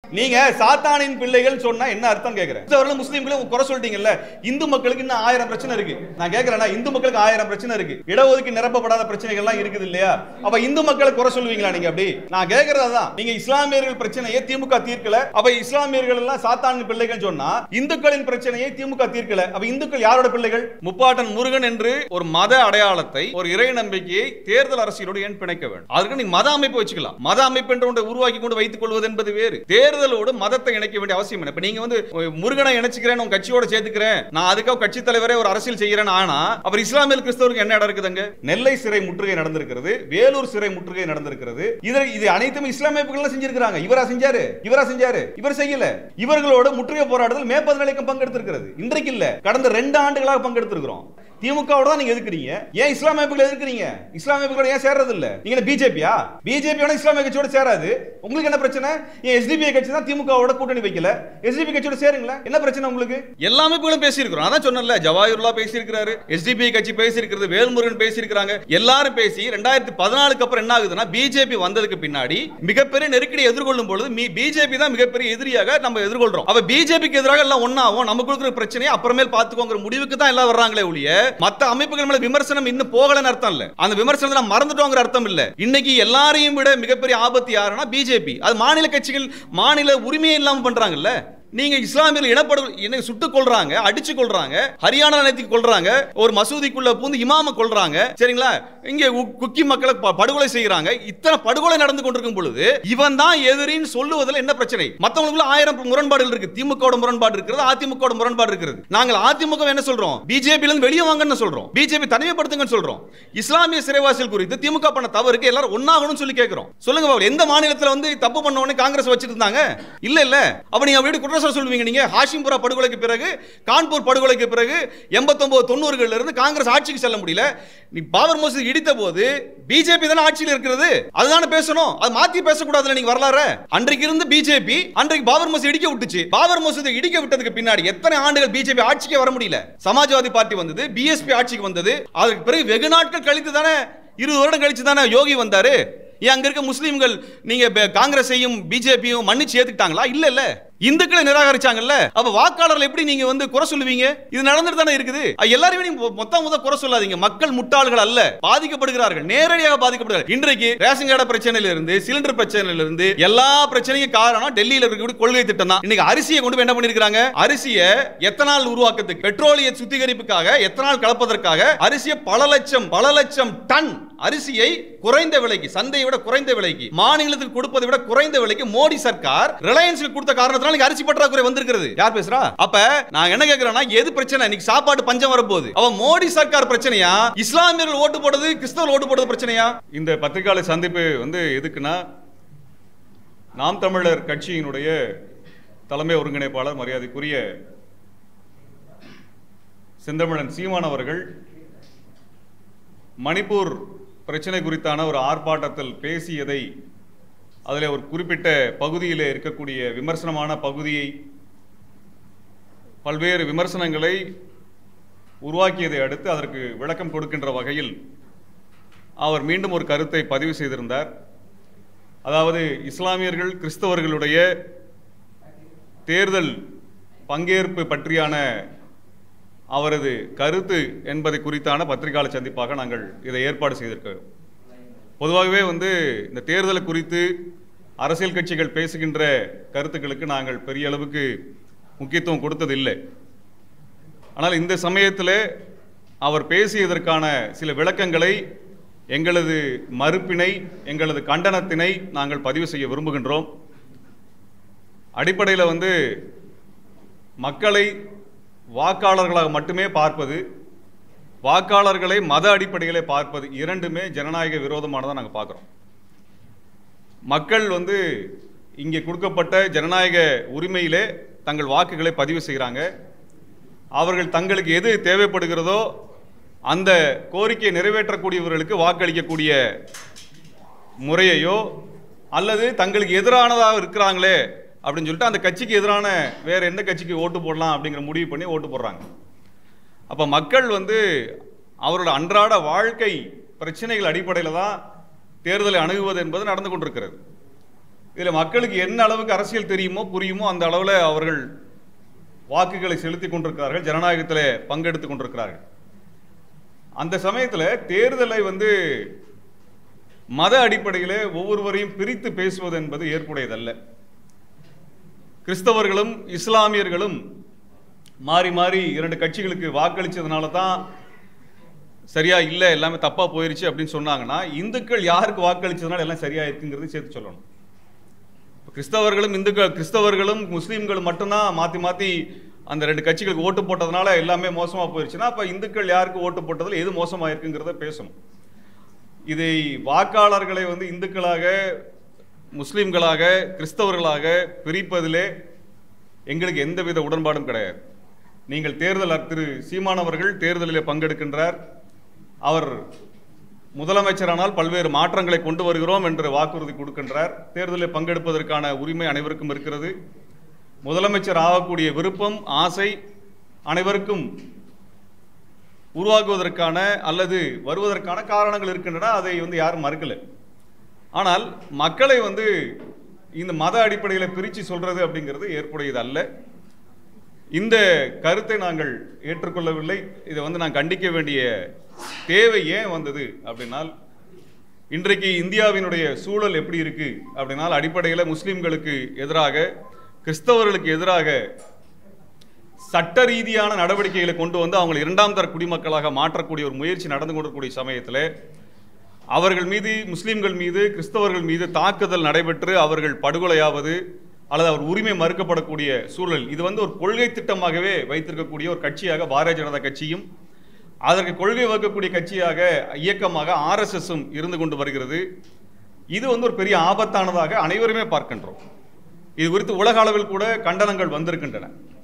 நீங்க சாத்தானின் பிள்ளைகள் சொன்னா என்ன அர்த்தம் கேக்குறேன். முஸ்லீம்களும் குறை சொல்லிட்டீங்கல்ல, இந்து மக்களுக்கு இன்னும் 1000 பிரச்சனை இருக்கு. நான் கேக்குறேன், இந்து மக்களுக்கு 1000 பிரச்சனை இருக்கு, இடஒதுக்கீடு நிரப்பப்படாத பிரச்சனைகள் எல்லாம் இருக்குது இல்லையா? அப்ப இந்து மக்களை குறை சொல்லுவீங்களா நீங்க? அப்படி நான் கேக்குறது அதான். நீங்க இஸ்லாமியர்கள் பிரச்சனையை திமுக தீர்க்கல, அப்ப இஸ்லாமியர்கள் எல்லாம் சாத்தானின் பிள்ளைகள் சொன்னா இந்துக்களின் பிரச்சனையை திமுக தீர்க்கல, அப்ப இந்துக்கள் யாரோட பிள்ளைகள்? முப்பாட்டன் முருகன் என்று ஒரு மத அடையாளத்தை, ஒரு இறை நம்பிக்கையை தேர்தல் அரசியலோடு ஏன் பிணைக்க வேண்டும்? அதுக்கு நீங்க மத அமைப்பு வச்சுக்கலாம். மத அமைப்பு என்று ஒன்றை உருவாக்கி கொண்டு வைத்துக் கொள்வது என்பது வேறு. தேர்தலோடு மதத்தை இணைக்க வேண்டிய அவசியம் என்ன? இப்ப நீங்க வந்து முருகனை இணைச்சுக்கிறேன், உங்க கட்சியோட சேர்த்துக்கிறேன், நான் அதுக்காக கட்சி தலைவரே ஒரு அரசியல் செய்கிறேன். ஆனா அவர் இஸ்லாமிய கிறிஸ்தவருக்கு என்ன இடம் இருக்குதுங்க? நெல்லை சிறை முற்றுகை நடந்திருக்கிறது, வேலூர் சிறை முற்றுகை நடந்திருக்கிறது. இது அனைத்தும் இஸ்லாமிய அமைப்புகள் செஞ்சிருக்காங்க. இவரா செஞ்சாரு? இவர் செய்யல. இவர்களோட முற்றுகை போராட்டத்தில் மே 14 பங்கெடுத்திருக்கிறது. இன்றைக்கு இல்ல, கடந்த 2 ஆண்டுகளாக பங்கெடுத்திருக்கிறோம். திமுகவோட தான் நீங்க எதிர்க்கிறீங்க. ஏன் இஸ்லாமிய அமைப்புகளை எதிர்க்கிறீங்க? இஸ்லாமிய அமைப்புகளோட ஏன் சேர்றது இல்ல? நீங்க பிஜேபியா? பிஜேபியோட இஸ்லாமிய கட்சியோட சேராது. உங்களுக்கு என்ன பிரச்சனை? ஏன் எஸ்டிபி கட்சி தான் திமுகவோட கூட்டணி வைக்கல, எஸ்டிபி கட்சியோட சேருங்களா? என்ன பிரச்சனை உங்களுக்கு? எல்லா அமைப்புகளும் பேசி இருக்கிறோம். அதான் சொன்னல, ஜவாஹிருல்லா பேசி இருக்கிறாரு, எஸ்டிபி கட்சி பேசி இருக்கிறது, வேல்முருகன் பேசி இருக்காங்க. எல்லாரும் பேசி 2014க்கு அப்புறம் என்ன ஆகுதுன்னா, பிஜேபி வந்ததுக்கு பின்னாடி மிகப்பெரிய நெருக்கடி எதிர்கொள்ளும் பொழுது பிஜேபி தான் மிகப்பெரிய எதிரியாக நம்ம எதிர்கொள்றோம். அப்ப பிஜேபிக்கு எதிராக எல்லாம் ஒண்ணாவும் நமக்கு இருக்கிற பிரச்சனையை அப்புறமேல் பார்த்துக்கோங்கிற முடிவுக்கு தான் எல்லாம் வர்றாங்களே ஒழிய மத்த அமைப்புகள் மேல விமர்சனம் இன்னும் போகலன்னு அர்த்தம் இல்ல. அந்த விமர்சனத்தை மறந்துட்டோங்கிற அர்த்தம் இல்ல. இன்னைக்கு எல்லாரையும் விட மிகப்பெரிய ஆபத்து யாருன்னா பிஜேபி. அது மாநில கட்சிகள் மாநில உரிமையை இல்லாம பண்றாங்கல்ல. நீங்க இஸ்லாமியர்கள் இனப்படுகொலை சுட்டுக் கொள்றாங்க, அடிச்சு கொள்றாங்க, ஹரியானா நேத்திக்கு கொள்றாங்க, ஒரு மசூதிக்குள்ள பூந்து இமாம கொள்றாங்க, சரிங்களா? இங்க குக்கி மக்களை படுகொலை செய்யறாங்க. இத்தனை படுகொலை நடந்து கொண்டிருக்கும் பொழுது இவன் தான் எதிரின்னு சொல்லுவதில் என்ன பிரச்சனை? மத்தவங்களுக்குள்ள 1000 முரண்பாடுகள் இருக்கு. திமுக முரண்பாடு இருக்கிறது, அதிமுக முரண்பாடு இருக்கிறது. நாங்கள் அதிமுக என்ன சொல்றோம்? பிஜேபி இருந்து வெளியே வாங்கன்னு சொல்றோம், பிஜேபி தனிமைப்படுத்துங்கன்னு சொல்றோம். இஸ்லாமிய சிறைவாசிகள் குறித்து திமுக பண்ண தவறுக்கு எல்லாரும் ஒன்னாகணும்னு சொல்லி கேட்கிறோம். சொல்லுங்க பாபு, எந்த மாநிலத்தில் வந்து தப்பு பண்ண உடனே காங்கிரஸ் வச்சிட்டு இருந்தாங்க? இல்ல அப்ப நீங்க அப்படி சொல்லுவீங்க நீங்க? ஹாஷிம்புரா படுகொலைக்கு பிறகு, கான்பூர் படுகொலைக்கு பிறகு 89 90களில் இருந்து காங்கிரஸ் ஆட்சிக்கு செல்ல முடியல. நீ பாபர் மசூதி இடித்த போது பிஜேபி தான ஆட்சியில் இருக்கிறது, அதுதானே பேசணும். அது மாத்தி பேசக்கூடாதுல. நீங்க வரலாறு அன்றைக்கு இருந்து பிஜேபி அன்றைக்கு பாபர் மசூதி இடிக்க விட்டுச்சு. பாபர் மசூதி இடிக்க விட்டதுக்கு பின்னாடி எத்தனை ஆண்டுகள் பிஜேபி ஆட்சிக்கு வர முடியல? சமாஜ்வாதி பார்ட்டி வந்தது, பிஎஸ்பி ஆட்சிக்கு வந்தது. அதுக்கு பிறகு வெகு நாட்கள் கழித்து தானே, 20 வருடம் கழிச்சு தானே யோகி வந்தாரு. ஏன் அங்க இருக்க முஸ்லீம்கள் நீங்க காங்கிரஸையும் பிஜேபியும் மன்னிச்சு ஏத்துக்கிட்டாங்களா? இல்ல இந்துக்களை நிராகரிச்சாங்கல்ல. அப்ப வாக்காளர்கள் எப்படி நீங்க வந்து குறை சொல்லுவீங்க? இது நடந்துட்டு தானே இருக்குது. எல்லாரும் மொத்தம் குறை சொல்லாதீங்க. மக்கள் முட்டாள்கள் அல்ல, பாதிக்கப்படுகிறார்கள், நேரடியாக பாதிக்கப்படுகிறார்கள். இன்றைக்கு ரேஷன் கார்டு பிரச்சனையில இருந்து, சிலிண்டர் பிரச்சனையில இருந்து எல்லா பிரச்சனையும் காரணம் டெல்லியில இருக்கக்கூடிய கொள்கை திட்டம் தான். இன்னைக்கு அரிசியை கொண்டு போய் என்ன பண்ணிருக்காங்க? அரிசியை எத்தனால் உருவாக்கத்துக்கு, பெட்ரோலிய சுத்திகரிப்புக்காக, எத்தனால் கலப்பதற்காக அரிசியை பல லட்சம் டன் அரிசியை குறைந்த விலைக்கு, சந்தையை விட குறைந்த விலைக்கு, மாநிலத்துக்கு கொடுப்பதை விட குறைந்த விலைக்கு மோடி சர்க்கார் ரிலையன்ஸ்க்கு கொடுத்த காரணத்தினால அரிசி பற்றாக்குறை வந்திருக்கிறது. யார் பேசுறா? அப்ப நான் என்ன கேக்குறேன்னா, எது பிரச்சனை? இன்னைக்கு சாப்பாடு பஞ்சம் வரப்போகுது. அவ மோடி சர்க்கார் பிரச்சனையா, இஸ்லாமியர்கள் ஓட்டு போடுறது, கிறிஸ்தவர்கள் ஓட்டு போடுறது பிரச்சனையா? இந்த பத்திரிகையாளர் சந்திப்பு வந்து எதுக்குன்னா, நாம் தமிழர் கட்சியினுடைய தலைமை ஒருங்கிணைப்பாளர் மரியாதைக்குரிய செந்தமிழன் சீமான் அவர்கள் மணிப்பூர் பிரச்சனை குறித்தான ஒரு ஆர்ப்பாட்டத்தில் பேசியதை, அதில் ஒரு குறிப்பிட்ட பகுதியில் இருக்கக்கூடிய விமர்சனமான பகுதியை, பல்வேறு விமர்சனங்களை உருவாக்கியதை அடுத்து அதற்கு விளக்கம் கொடுக்கின்ற வகையில் அவர் மீண்டும் ஒரு கருத்தை பதிவு செய்திருந்தார். அதாவது இஸ்லாமியர்கள் கிறிஸ்தவர்களுடைய தேர்தல் பங்கேற்பு பற்றியான அவரது கருத்து என்பதை குறித்தான பத்திரிகையாளர் சந்திப்பாக நாங்கள் இதை ஏற்பாடு செய்திருக்கிறோம். பொதுவாகவே வந்து இந்த தேர்தல் குறித்து அரசியல் கட்சிகள் பேசுகின்ற கருத்துக்களுக்கு நாங்கள் பெரிய அளவுக்கு முக்கியத்துவம் கொடுத்ததில்லை. ஆனால் இந்த சமயத்தில் அவர் பேசியதற்கான சில விளக்கங்களை, எங்களது மறுப்பினை, எங்களது கண்டனத்தினை நாங்கள் பதிவு செய்ய விரும்புகின்றோம். அடிப்படையில் வந்து மக்களை வாக்காளர்களாக மட்டுமே பார்ப்பது, வாக்காளர்களை மத அடிப்படையிலே பார்ப்பது, இரண்டுமே ஜனநாயக விரோதமானதாக நாங்கள் பார்க்குறோம். மக்கள் வந்து இங்கே கொடுக்கப்பட்ட ஜனநாயக உரிமையிலே தங்கள் வாக்குகளை பதிவு செய்கிறாங்க. அவர்கள் தங்களுக்கு எது தேவைப்படுகிறதோ அந்த கோரிக்கையை நிறைவேற்றக்கூடியவர்களுக்கு வாக்களிக்கக்கூடிய முறையையோ, அல்லது தங்களுக்கு எதிரானதாக இருக்கிறாங்களே அப்படின்னு சொல்லிட்டு அந்த கட்சிக்கு எதிரான வேற எந்த கட்சிக்கு ஓட்டு போடலாம் அப்படிங்கிற முடிவு பண்ணி ஓட்டு போடுறாங்க. அப்போ மக்கள் வந்து அவரோட அன்றாட வாழ்க்கை பிரச்சனைகள் அடிப்படையில் தான் தேர்தலை அணுகுவது என்பது நடந்து கொண்டிருக்கிறது. இதில் மக்களுக்கு என்ன அளவுக்கு அரசியல் தெரியுமோ புரியுமோ அந்த அளவில் அவர்கள் வாக்குகளை செலுத்தி கொண்டிருக்கிறார்கள், ஜனநாயகத்தில் பங்கெடுத்து கொண்டிருக்கிறார்கள். அந்த சமயத்தில் தேர்தலை மத அடிப்படையில் ஒவ்வொருவரையும் பிரித்து பேசுவது என்பது ஏற்புடையதல்ல. கிறிஸ்தவர்களும் இஸ்லாமியர்களும் மாறி மாறி 2 கட்சிகளுக்கு வாக்களித்ததுனால தான் சரியா இல்லை, எல்லாமே தப்பாக போயிருச்சு அப்படின்னு சொன்னாங்கன்னா, இந்துக்கள் யாருக்கு வாக்களித்ததுனால எல்லாம் சரியா இருக்குங்கிறது சேர்த்து சொல்லணும். கிறிஸ்தவர்களும் முஸ்லீம்களும் மட்டும்தான் மாற்றி மாற்றி அந்த 2 கட்சிகளுக்கு ஓட்டு போட்டதுனால எல்லாமே மோசமாக போயிருச்சுன்னா, அப்போ இந்துக்கள் யாருக்கு ஓட்டு போட்டதில் எது மோசமாக இருக்குங்கிறத பேசணும். இதை வாக்காளர்களை இந்துக்களாக, முஸ்லீம்களாக, கிறிஸ்தவர்களாக பிரிப்பதிலே எங்களுக்கு எந்தவித உடன்பாடும் கிடையாது. நீங்கள் திரு சீமான் அவர்கள் தேர்தலில் பங்கெடுக்கின்றார். அவர் முதலமைச்சரானால் பல்வேறு மாற்றங்களை கொண்டு வருகிறோம் என்று வாக்குறுதி கொடுக்கின்றார். தேர்தலில் பங்கெடுப்பதற்கான உரிமை அனைவருக்கும் இருக்கிறது. முதலமைச்சர் ஆகக்கூடிய விருப்பம், ஆசை அனைவருக்கும் உருவாக்குவதற்கான அல்லது வருவதற்கான காரணங்கள் இருக்கின்றன. அதை யாரும் மறுக்கல. ஆனால் மக்களை இந்த மத அடிப்படையில் பிரித்து சொல்றது அப்படிங்கிறது ஏற்புடையது அல்ல. இந்த கருத்தை நாங்கள் ஏற்றுக்கொள்ளவில்லை. இதை நான் கண்டிக்க வேண்டிய தேவை ஏன் வந்தது அப்படின்னால், இன்றைக்கு இந்தியாவினுடைய சூழல் எப்படி இருக்கு அப்படின்னால், அடிப்படையில் முஸ்லிம்களுக்கு எதிராக, கிறிஸ்தவர்களுக்கு எதிராக சட்ட ரீதியான நடவடிக்கைகளை கொண்டு அவங்களை 2ஆம் தர குடிமக்களாக மாற்றக்கூடிய ஒரு முயற்சி நடந்து கொண்டிருக்கூடிய சமயத்தில் அவர்கள் மீது, முஸ்லிம்கள் மீது, கிறிஸ்தவர்கள் மீது தாக்குதல் நடைபெற்று அவர்கள் படுகொலையாவது அல்லது அவர் உரிமை மறுக்கப்படக்கூடிய சூழல், இது ஒரு கொள்கை திட்டமாகவே வைத்திருக்கக்கூடிய ஒரு கட்சியாக பாரதிய ஜனதா கட்சியும், அதற்கு கொள்கை வகுக்கக்கூடிய கட்சியாக, இயக்கமாக RSSம் இருந்து கொண்டு வருகிறது. இது ஒரு பெரிய ஆபத்தானதாக அனைவருமே பார்க்கின்றோம். இது குறித்து உலக அளவில் கூட கண்டனங்கள் வந்திருக்கின்றன.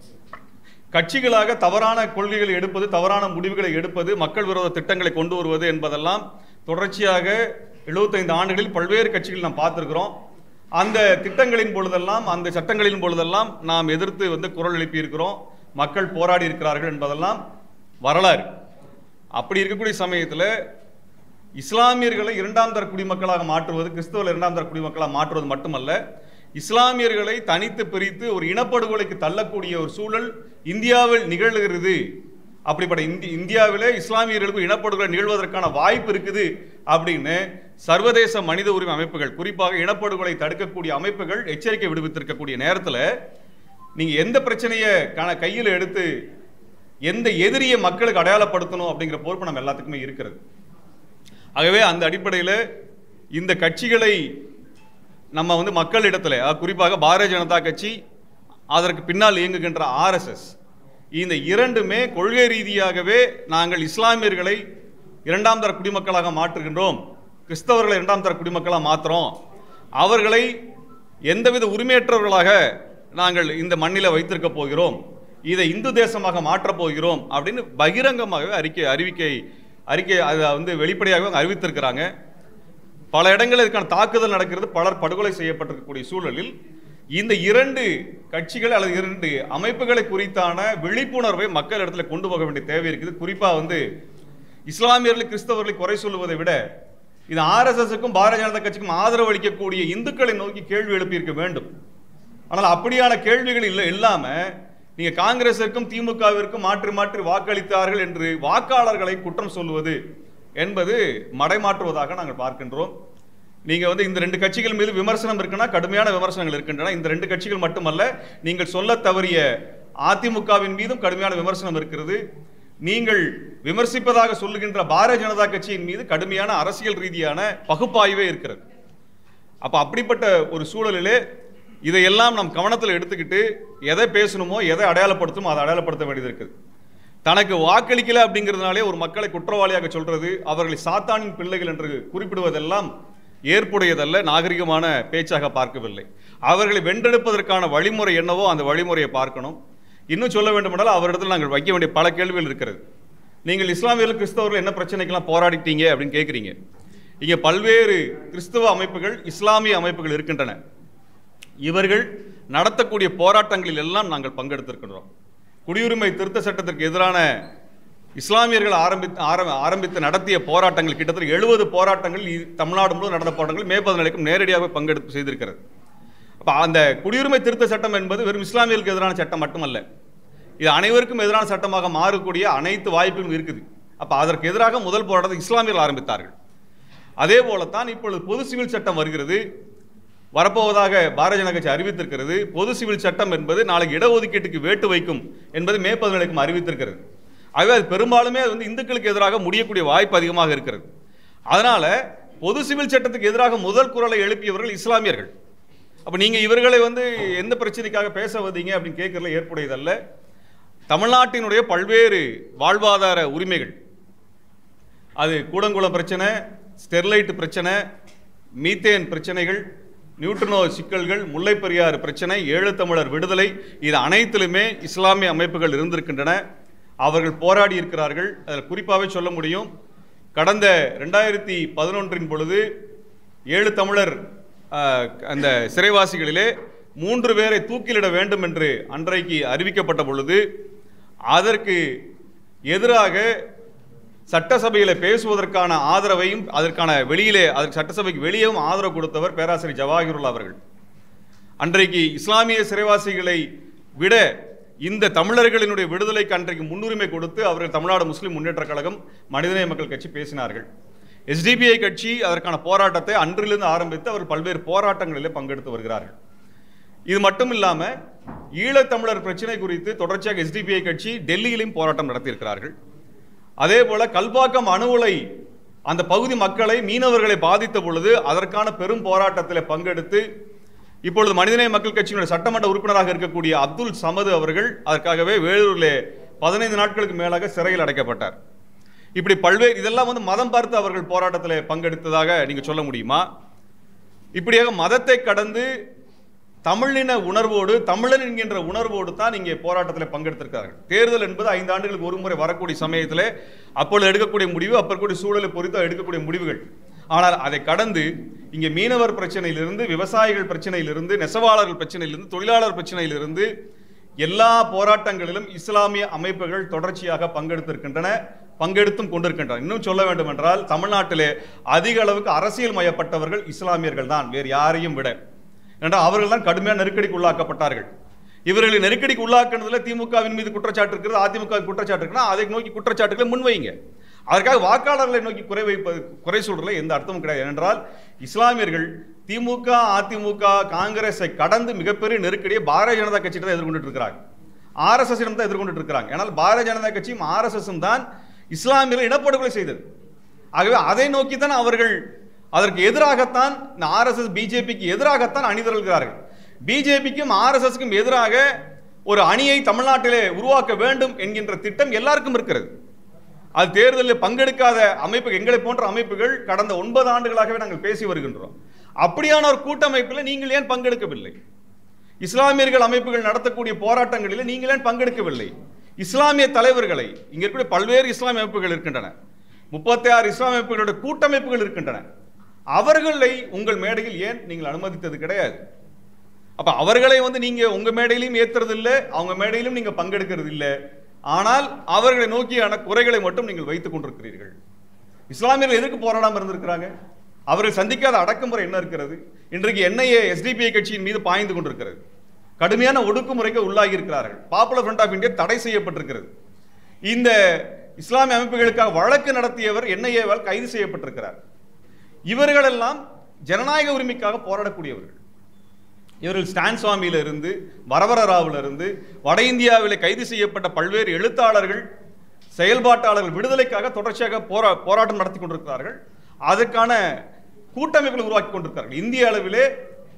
கட்சிகளாக தவறான கொள்கைகளை எடுப்பது, தவறான முடிவுகளை எடுப்பது, மக்கள் விரோத திட்டங்களை கொண்டு வருவது என்பதெல்லாம் தொடர்ச்சியாக 75 ஆண்டுகளில் பல்வேறு கட்சிகள் நாம் பார்த்திருக்கிறோம். அந்த திட்டங்களின் பொழுதெல்லாம், அந்த சட்டங்களின் பொழுதெல்லாம் நாம் எதிர்த்து குரல் எழுப்பி இருக்கிறோம். மக்கள் போராடி இருக்கிறார்கள் என்பதெல்லாம் வரலாறு. அப்படி இருக்கக்கூடிய சமயத்தில் இஸ்லாமியர்களை 2ஆம் தர குடிமக்களாக மாற்றுவது, கிறிஸ்தவர்கள் 2ஆம் தர குடிமக்களாக மாற்றுவது மட்டுமல்ல, இஸ்லாமியர்களை தனித்து பிரித்து ஒரு இனப்படுகொலைக்கு தள்ளக்கூடிய ஒரு சூழல் இந்தியாவில் நிகழ்கிறது. அப்படிப்பட்ட இந்தியாவிலே இஸ்லாமியர்களுக்கு இனப்படுகொலை நிகழ்வதற்கான வாய்ப்பு இருக்குது அப்படின்னு சர்வதேச மனித உரிமை அமைப்புகள், குறிப்பாக இனப்படுகொலை தடுக்கக்கூடிய அமைப்புகள் எச்சரிக்கை விடுவித்திருக்கக்கூடிய நேரத்தில் நீங்க எந்த பிரச்சனையை கையில் எடுத்து எந்த எதிரியை மக்களுக்கு அடையாளப்படுத்தணும் அப்படிங்கிற பொறுப்பு நம்ம எல்லாத்துக்குமே இருக்கிறது. ஆகவே அந்த அடிப்படையில் இந்த கட்சிகளை நம்ம மக்களிடத்தில், குறிப்பாக பாரதிய ஜனதா கட்சி, அதற்கு பின்னால் இயங்குகின்ற RSS, இந்த இரண்டுமே கொள்கை ரீதியாகவே நாங்கள் இஸ்லாமியர்களை 2ஆம் தர குடிமக்களாக மாற்றுகின்றோம், கிறிஸ்தவர்களை 2ஆம் தர குடிமக்களாக மாற்றுறோம், அவர்களை எந்தவித உரிமையற்றவர்களாக நாங்கள் இந்த மண்ணில் வைத்திருக்க போகிறோம், இதை இந்து தேசமாக மாற்றப் போகிறோம் அப்படின்னு பகிரங்கமாகவே அறிக்கை அதை வெளிப்படையாக அறிவித்திருக்கிறாங்க. பல இடங்களில் இதுக்கான தாக்குதல் நடக்கிறது, பலர் படுகொலை செய்யப்பட்டிருக்கக்கூடிய சூழலில் இந்த 2 கட்சிகள் அல்லது 2 அமைப்புகளை குறித்தான விழிப்புணர்வை மக்கள் இடத்துல கொண்டு போக வேண்டிய தேவை இருக்குது. குறிப்பாக இஸ்லாமியர்கள், கிறிஸ்தவர்களை குறை சொல்லுவதை விட இது RSSக்கும் பாரதிய ஜனதா கட்சிக்கும் ஆதரவு அளிக்கக்கூடிய இந்துக்களை நோக்கி கேள்வி எழுப்பியிருக்க வேண்டும். ஆனால் அப்படியான கேள்விகள் இல்லாம நீங்க காங்கிரஸிற்கும் திமுகவிற்கும் மாற்றி மாற்றி வாக்களித்தார்கள் என்று வாக்காளர்களை குற்றம் சொல்லுவது என்பது மடைமாற்றுவதாக நாங்கள் பார்க்கின்றோம். நீங்க இந்த 2 கட்சிகள் மீது விமர்சனம் இருக்குன்னா கடுமையான விமர்சனங்கள் இருக்கின்றன. இந்த 2 கட்சிகள் மட்டுமல்ல, நீங்கள் சொல்ல தவறிய அதிமுகவின் மீதும் கடுமையான விமர்சனம் இருக்கிறது. நீங்கள் விமர்சிப்பதாக சொல்லுகின்ற பாரதிய ஜனதா கட்சியின் மீது கடுமையான அரசியல் ரீதியான பகுப்பாய்வே இருக்கிறது. அப்ப அப்படிப்பட்ட ஒரு சூழலிலே இதையெல்லாம் நாம் கவனத்தில் எடுத்துக்கிட்டு எதை பேசணுமோ, எதை அடையாளப்படுத்தணுமோ அதை அடையாளப்படுத்த வேண்டியது இருக்குது. தனக்கு வாக்களிக்கல அப்படிங்கிறதுனாலே ஒரு மக்களை குற்றவாளியாக சொல்றது, அவர்களை சாத்தானின் பிள்ளைகள் என்று குறிப்பிடுவதெல்லாம் ஏற்புடையதல்ல, நாகரிகமான பேச்சாக பார்க்கவில்லை. அவர்களை வென்றெடுப்பதற்கான வழிமுறை என்னவோ அந்த வழிமுறையை பார்க்கணும். இன்னும் சொல்ல வேண்டுமென்றால் அவரிடத்தில் நாங்கள் வைக்க வேண்டிய பல கேள்விகள் இருக்கிறது. நீங்கள் இஸ்லாமியர்கள், கிறிஸ்தவர்கள் என்ன பிரச்சனைக்கெல்லாம் போராடிட்டீங்க அப்படின்னு கேட்குறீங்க. இங்கே பல்வேறு கிறிஸ்தவ அமைப்புகள், இஸ்லாமிய அமைப்புகள் இருக்கின்றன. இவர்கள் நடத்தக்கூடிய போராட்டங்களில் எல்லாம் நாங்கள் பங்கெடுத்திருக்கின்றோம். குடியுரிமை திருத்த சட்டத்திற்கு எதிரான இஸ்லாமியர்கள் ஆரம்பித்து நடத்திய போராட்டங்கள் கிட்டத்தட்ட 70 போராட்டங்கள் தமிழ்நாடு முழுவதும் நடந்த போராட்டங்கள் மே 14க்கும் நேரடியாக பங்கெடுப்பு செய்திருக்கிறது. அந்த குடியுரிமை திருத்த சட்டம் என்பது வெறும் இஸ்லாமியர்களுக்கு எதிரான சட்டம் மட்டுமல்ல, இது அனைவருக்கும் எதிரான சட்டமாக மாறக்கூடிய அனைத்து வாய்ப்புகளும் இருக்குது. அப்ப அதற்கு எதிராக முதல் போராட்டத்தை இஸ்லாமியர்கள் ஆரம்பித்தார்கள். அதே போலத்தான் இப்பொழுது பொது சிவில் சட்டம் வருகிறது, வரப்போவதாக பாரதிய ஜனதா கட்சி அறிவித்திருக்கிறது. பொது சிவில் சட்டம் என்பது நாளைக்கு இடஒதுக்கீட்டுக்கு வேட்டு வைக்கும் என்பது மே 17 அறிவித்திருக்கிறது. ஆகவே அது பெரும்பாலுமே அது வந்து இந்துக்களுக்கு எதிராக முடியக்கூடிய வாய்ப்பு அதிகமாக இருக்கிறது. அதனால பொது சிவில் சட்டத்துக்கு எதிராக முதல் குரலை எழுப்பியவர்கள் இஸ்லாமியர்கள். அப்ப நீங்க இவர்களை வந்து எந்த பிரச்சனைக்காக பேச வந்தீங்க அப்படின்னு கேட்கறதுல ஏற்புடையதல்ல. தமிழ்நாட்டினுடைய பல்வேறு வாழ்வாதார உரிமைகள், அது கூடங்குளம் பிரச்சனை, ஸ்டெர்லைட் பிரச்சனை, மீத்தேன் பிரச்சனைகள், நியூட்ரினோ சிக்கல்கள், முல்லை பெரியாறு பிரச்சனை, ஈழத்தமிழர் விடுதலை, இது அனைத்திலுமே இஸ்லாமிய அமைப்புகள் இருந்திருக்கின்றன. அவர்கள் போராடி இருக்கிறார்கள். அதில் குறிப்பாகவே சொல்ல முடியும், கடந்த 2011 பொழுது 7 தமிழர் அந்த சிறைவாசிகளிலே 3 பேரை தூக்கிலிட வேண்டும் என்று அன்றைக்கு அறிவிக்கப்பட்ட பொழுது அதற்கு எதிராக சட்டசபையில் பேசுவதற்கான ஆதரவையும் அதற்கான வெளியிலே அதற்கு சட்டசபைக்கு வெளியேவும் ஆதரவு கொடுத்தவர் பேராசிரியர் ஜவாஹிருல்லா அவர்கள். அன்றைக்கு இஸ்லாமிய சிறைவாசிகளை விட இந்த தமிழர்களினுடைய விடுதலைக்கு அன்றைக்கு முன்னுரிமை கொடுத்து அவர்கள் தமிழ்நாடு முஸ்லிம் முன்னேற்ற கழகம், மனிதநேய மக்கள் கட்சி பேசினார்கள். SDPI கட்சி அதற்கான போராட்டத்தை அன்றிலிருந்து ஆரம்பித்து அவர்கள் பல்வேறு போராட்டங்களிலே பங்கெடுத்து வருகிறார்கள். இது மட்டும் இல்லாமல் ஈழத்தமிழர் பிரச்சனை குறித்து தொடர்ச்சியாக SDPI கட்சி டெல்லியிலும் போராட்டம் நடத்தியிருக்கிறார்கள். அதே போல கல்பாக்கம் அணு உலை அந்த பகுதி மக்களை, மீனவர்களை பாதித்த பொழுது அதற்கான பெரும் போராட்டத்தில் பங்கெடுத்து இப்பொழுது மனிதநேய மக்கள் கட்சியினுடைய சட்டமன்ற உறுப்பினராக இருக்கக்கூடிய அப்துல் சமது அவர்கள் அதற்காகவே வேலூரிலே 15 நாட்களுக்கு மேலாக சிறையில் அடைக்கப்பட்டார். இப்படி பல்வேறு இதெல்லாம் வந்து மதம் பார்த்து அவர்கள் போராட்டத்தில் பங்கெடுத்ததாக நீங்க சொல்ல முடியுமா? இப்படியாக மதத்தை கடந்து தமிழின உணர்வோடு, தமிழன் என்கின்ற உணர்வோடு தான் இங்கே போராட்டத்தில் பங்கெடுத்திருக்கிறார்கள். தேர்தல் என்பது 5 ஆண்டுகளுக்கு ஒரு முறை வரக்கூடிய சமயத்தில் அப்பொழுது எடுக்கக்கூடிய முடிவு, அப்பக்கூடிய சூழலை பொறுத்து எடுக்கக்கூடிய முடிவுகள். ஆனால் அதை கடந்து இங்கே மீனவர் பிரச்சனையிலிருந்து, விவசாயிகள் பிரச்சனையிலிருந்து, நெசவாளர்கள் பிரச்சனையிலிருந்து, தொழிலாளர் பிரச்சனையிலிருந்து எல்லா போராட்டங்களிலும் இஸ்லாமிய அமைப்புகள் தொடர்ச்சியாக பங்கெடுத்திருக்கின்றன, பங்கெடுத்தும் கொண்டிருக்கின்றன. இன்னும் சொல்ல வேண்டும் என்றால் தமிழ்நாட்டிலே அதிக அளவுக்கு அரசியல் மயப்பட்டவர்கள் இஸ்லாமியர்கள் தான், வேறு யாரையும் விட. என்றால் அவர்கள் தான் கடுமையான நெருக்கடிக்கு உள்ளாக்கப்பட்டார்கள். இவர்களை நெருக்கடிக்கு உள்ளாக்குனதுல திமுகவின் மீது குற்றச்சாட்டு இருக்கிறது, அதிமுக குற்றச்சாட்டு இருக்குன்னா அதை நோக்கி குற்றச்சாட்டுகளை முன்வைங்க. அதற்காக வாக்காளர்களை நோக்கி குறை சொல்றதுல எந்த அர்த்தமும் கிடையாது. என்றால் இஸ்லாமியர்கள் திமுக, அதிமுக, காங்கிரஸை கடந்து மிகப்பெரிய நெருக்கடியை பாரதிய ஜனதா கட்சியிடம் தான் எதிர்கொண்டு இருக்கிறாங்க, RSS தான் எதிர்கொண்டு இருக்கிறாங்க. ஆனால் பாரதிய ஜனதா கட்சியும் RSS தான் இஸ்லாமியர்கள் இனப்படுகொலை செய்தது. ஆகவே அதை நோக்கி தான் அவர்கள் அதற்கு எதிராகத்தான் இந்த RSS பிஜேபிக்கு எதிராகத்தான் அணிதிரள்கிறார்கள். பிஜேபிக்கும் RSSக்கும் எதிராக ஒரு அணியை தமிழ்நாட்டிலே உருவாக்க வேண்டும் என்கின்ற திட்டம் எல்லாருக்கும் இருக்கிறது. அது தேர்தலில் பங்கெடுக்காத அமைப்பு, எங்களை போன்ற அமைப்புகள் கடந்த 9 ஆண்டுகளாகவே நாங்கள் பேசி வருகின்றோம். அப்படியான ஒரு கூட்டமைப்பில் நீங்கள் ஏன் பங்கெடுக்கவில்லை? இஸ்லாமியர்கள் அமைப்புகள் நடத்தக்கூடிய போராட்டங்களில் நீங்கள் ஏன் பங்கெடுக்கவில்லை? இஸ்லாமிய தலைவர்களை, இங்க இருக்கக்கூடிய பல்வேறு இஸ்லாமிய அமைப்புகள் இருக்கின்றன, 36 இஸ்லாமிய அமைப்புகளுடைய கூட்டமைப்புகள் இருக்கின்றன, அவர்களை உங்கள் மேடையில் ஏன் நீங்கள் அனுமதித்தது கிடையாது? அப்ப அவர்களை வந்து நீங்க உங்க மேடையிலும் ஏத்துறது இல்லை, அவங்க மேடையிலும் நீங்க பங்கெடுக்கிறது இல்லை. ஆனால் அவர்களை நோக்கியான குறைகளை மட்டும் நீங்கள் வைத்துக் கொண்டிருக்கிறீர்கள். இஸ்லாமியர்கள் எதுக்கு போராடாமல் இருந்திருக்கிறாங்க? அவர்கள் சந்திக்காத அடக்குமுறை என்ன இருக்கிறது? இன்றைக்கு NIA SDPI கட்சியின் மீது பாய்ந்து கொண்டிருக்கிறது. கடுமையான ஒடுக்குமுறைக்கு உள்ளாகி இருக்கிறார்கள். பாப்புலர் ஃப்ரண்ட் ஆஃப் இந்தியா தடை செய்யப்பட்டிருக்கிறது. இந்த இஸ்லாமிய அமைப்புகளுக்காக வழக்கு நடத்தியவர் NIA-வால் கைது செய்யப்பட்டிருக்கிறார். இவர்கள் எல்லாம் ஜனநாயக உரிமைக்காக போராடக்கூடியவர்கள். இவர்கள் ஸ்டான் சுவாமியில இருந்து, வரவர ராவில் இருந்து, வட இந்தியாவில் கைது செய்யப்பட்ட பல்வேறு எழுத்தாளர்கள், செயல்பாட்டாளர்கள் விடுதலைக்காக தொடர்ச்சியாக போராட்டம் நடத்தி கொண்டிருக்கிறார்கள். அதற்கான கூட்டமைப்புகளை உருவாக்கி கொண்டிருக்கிறார்கள். இந்திய அளவிலே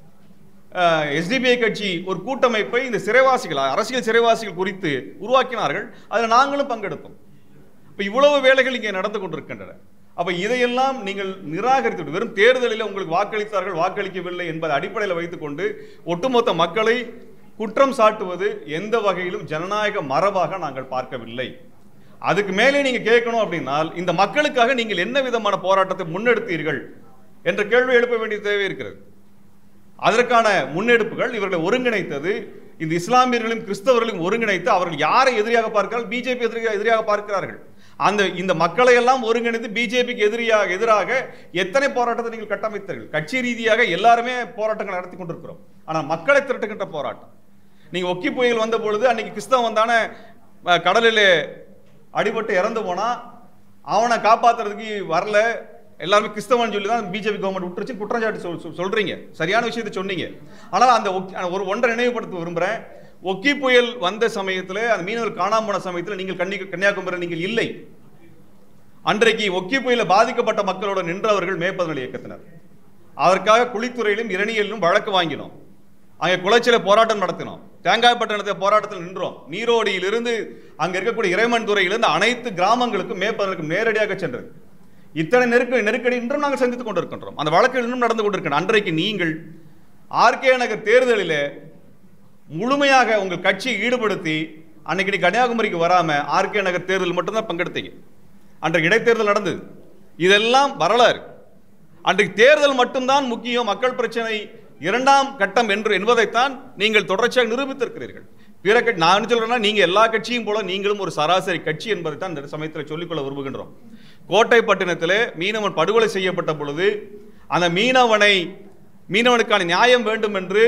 SDPI கட்சி ஒரு கூட்டமைப்பை இந்த சிறைவாசிகள், அரசியல் சிறைவாசிகள் குறித்து உருவாக்கினார்கள். அதில் நாங்களும் பங்கெடுத்தோம். இப்ப இவ்வளவு வேலைகள் இங்கே நடந்து கொண்டிருக்கின்றன. அப்ப இதையெல்லாம் நீங்கள் நிராகரித்து வெறும் தேர்தலில் உங்களுக்கு வாக்களித்தார்கள், வாக்களிக்கவில்லை என்பதை அடிப்படையில் வைத்துக்கொண்டு ஒட்டுமொத்த மக்களை குற்றம் சாட்டுவது எந்த வகையிலும் ஜனநாயக மரபாக நாங்கள் பார்க்கவில்லை. அதுக்கு மேலே நீங்க கேட்கணும் அப்படின்னால் இந்த மக்களுக்காக நீங்கள் என்ன விதமான போராட்டத்தை முன்னெடுத்தீர்கள் என்ற கேள்வி எழுப்ப வேண்டிய தேவை இருக்கிறது. அதற்கான முன்னெடுப்புகள் இவர்களை ஒருங்கிணைத்தது இந்த இஸ்லாமியர்களையும் கிறிஸ்தவர்களையும் ஒருங்கிணைத்து அவர்கள் யாரை எதிரியாக பார்க்கிறார்கள்? பிஜேபி எதிரியாக பார்க்கிறார்கள். இந்த மக்களை எல்லாம் ஒருங்கிணைத்து பிஜேபிக்கு எதிராக எத்தனை போராட்டத்தை நீங்கள் கட்டமைத்தீர்கள்? கட்சி ரீதியாக எல்லாருமே போராட்டங்கள் நடத்தி கொண்டிருக்கிறோம். ஆனால் மக்களை திரட்டுகின்ற போராட்டம். நீங்க ஒக்கி புயல் வந்த பொழுது அன்னைக்கு கிறிஸ்தவன் வந்தான கடலில் அடிபட்டு இறந்து போனா அவனை காப்பாத்துறதுக்கு வரல, எல்லாருமே கிறிஸ்தவன் சொல்லி தான் பிஜேபி கவர்மெண்ட் விட்டுருச்சு குற்றச்சாட்டு சொல்றீங்க. சரியான விஷயத்தை சொன்னீங்க. ஆனால் அந்த ஒன்றை நினைவுபடுத்த விரும்புறேன். ஒக்கி புயல் வந்த சமயத்தில் அந்த மீனவர் காணாம போன சமயத்தில் நீங்கள் கன்னியாகுமரி நீங்கள் இல்லை. அன்றைக்கு ஒக்கி புயல பாதிக்கப்பட்ட மக்களோட நின்றவர்கள் மே 17 இயக்கத்தினர். அதற்காக குளித்துறையிலும் இரணியலிலும் வழக்கு வாங்கினோம். அங்கே குளச்சில போராட்டம் நடத்தினோம். தேங்காய்பட்டணத்தில் போராட்டத்தில் நின்றோம். நீரோடியிலிருந்து அங்க இருக்கக்கூடிய இறைமன் துறையிலிருந்து அனைத்து கிராமங்களுக்கும் மே 17 நேரடியாக சென்றது. இத்தனை நெருக்கடி இன்றும் நாங்கள் சந்தித்துக் கொண்டிருக்கின்றோம். அந்த வழக்கு இன்னும் நடந்து கொண்டிருக்கின்றன. அன்றைக்கு நீங்கள் ஆர்கே நகர் தேர்தலில் முழுமையாக உங்கள் கட்சியை ஈடுபடுத்தி அன்னைக்கு கன்னியாகுமரிக்கு வராம ஆர்கே நகர் தேர்தல் மட்டும்தான் பங்கெடுத்தீங்க. அன்றைக்கு இடைத்தேர்தல் நடந்தது. இதெல்லாம் வரலாறு. அன்றைக்கு தேர்தல் மட்டும்தான் முக்கியம், மக்கள் பிரச்சனை இரண்டாம் கட்டம் என்பதைத்தான் நீங்கள் தொடர்ச்சியாக நிரூபித்திருக்கிறீர்கள். பிற நான் சொல்றேன்னா நீங்க எல்லா கட்சியும் போல நீங்களும் ஒரு சராசரி கட்சி என்பதைத்தான் இந்த சமயத்தில் சொல்லிக்கொள்ள விரும்புகின்றோம். கோட்டைப்பட்டினத்திலே மீனவன் படுகொலை செய்யப்பட்ட பொழுது அந்த மீனவனுக்கான நியாயம் வேண்டும் என்று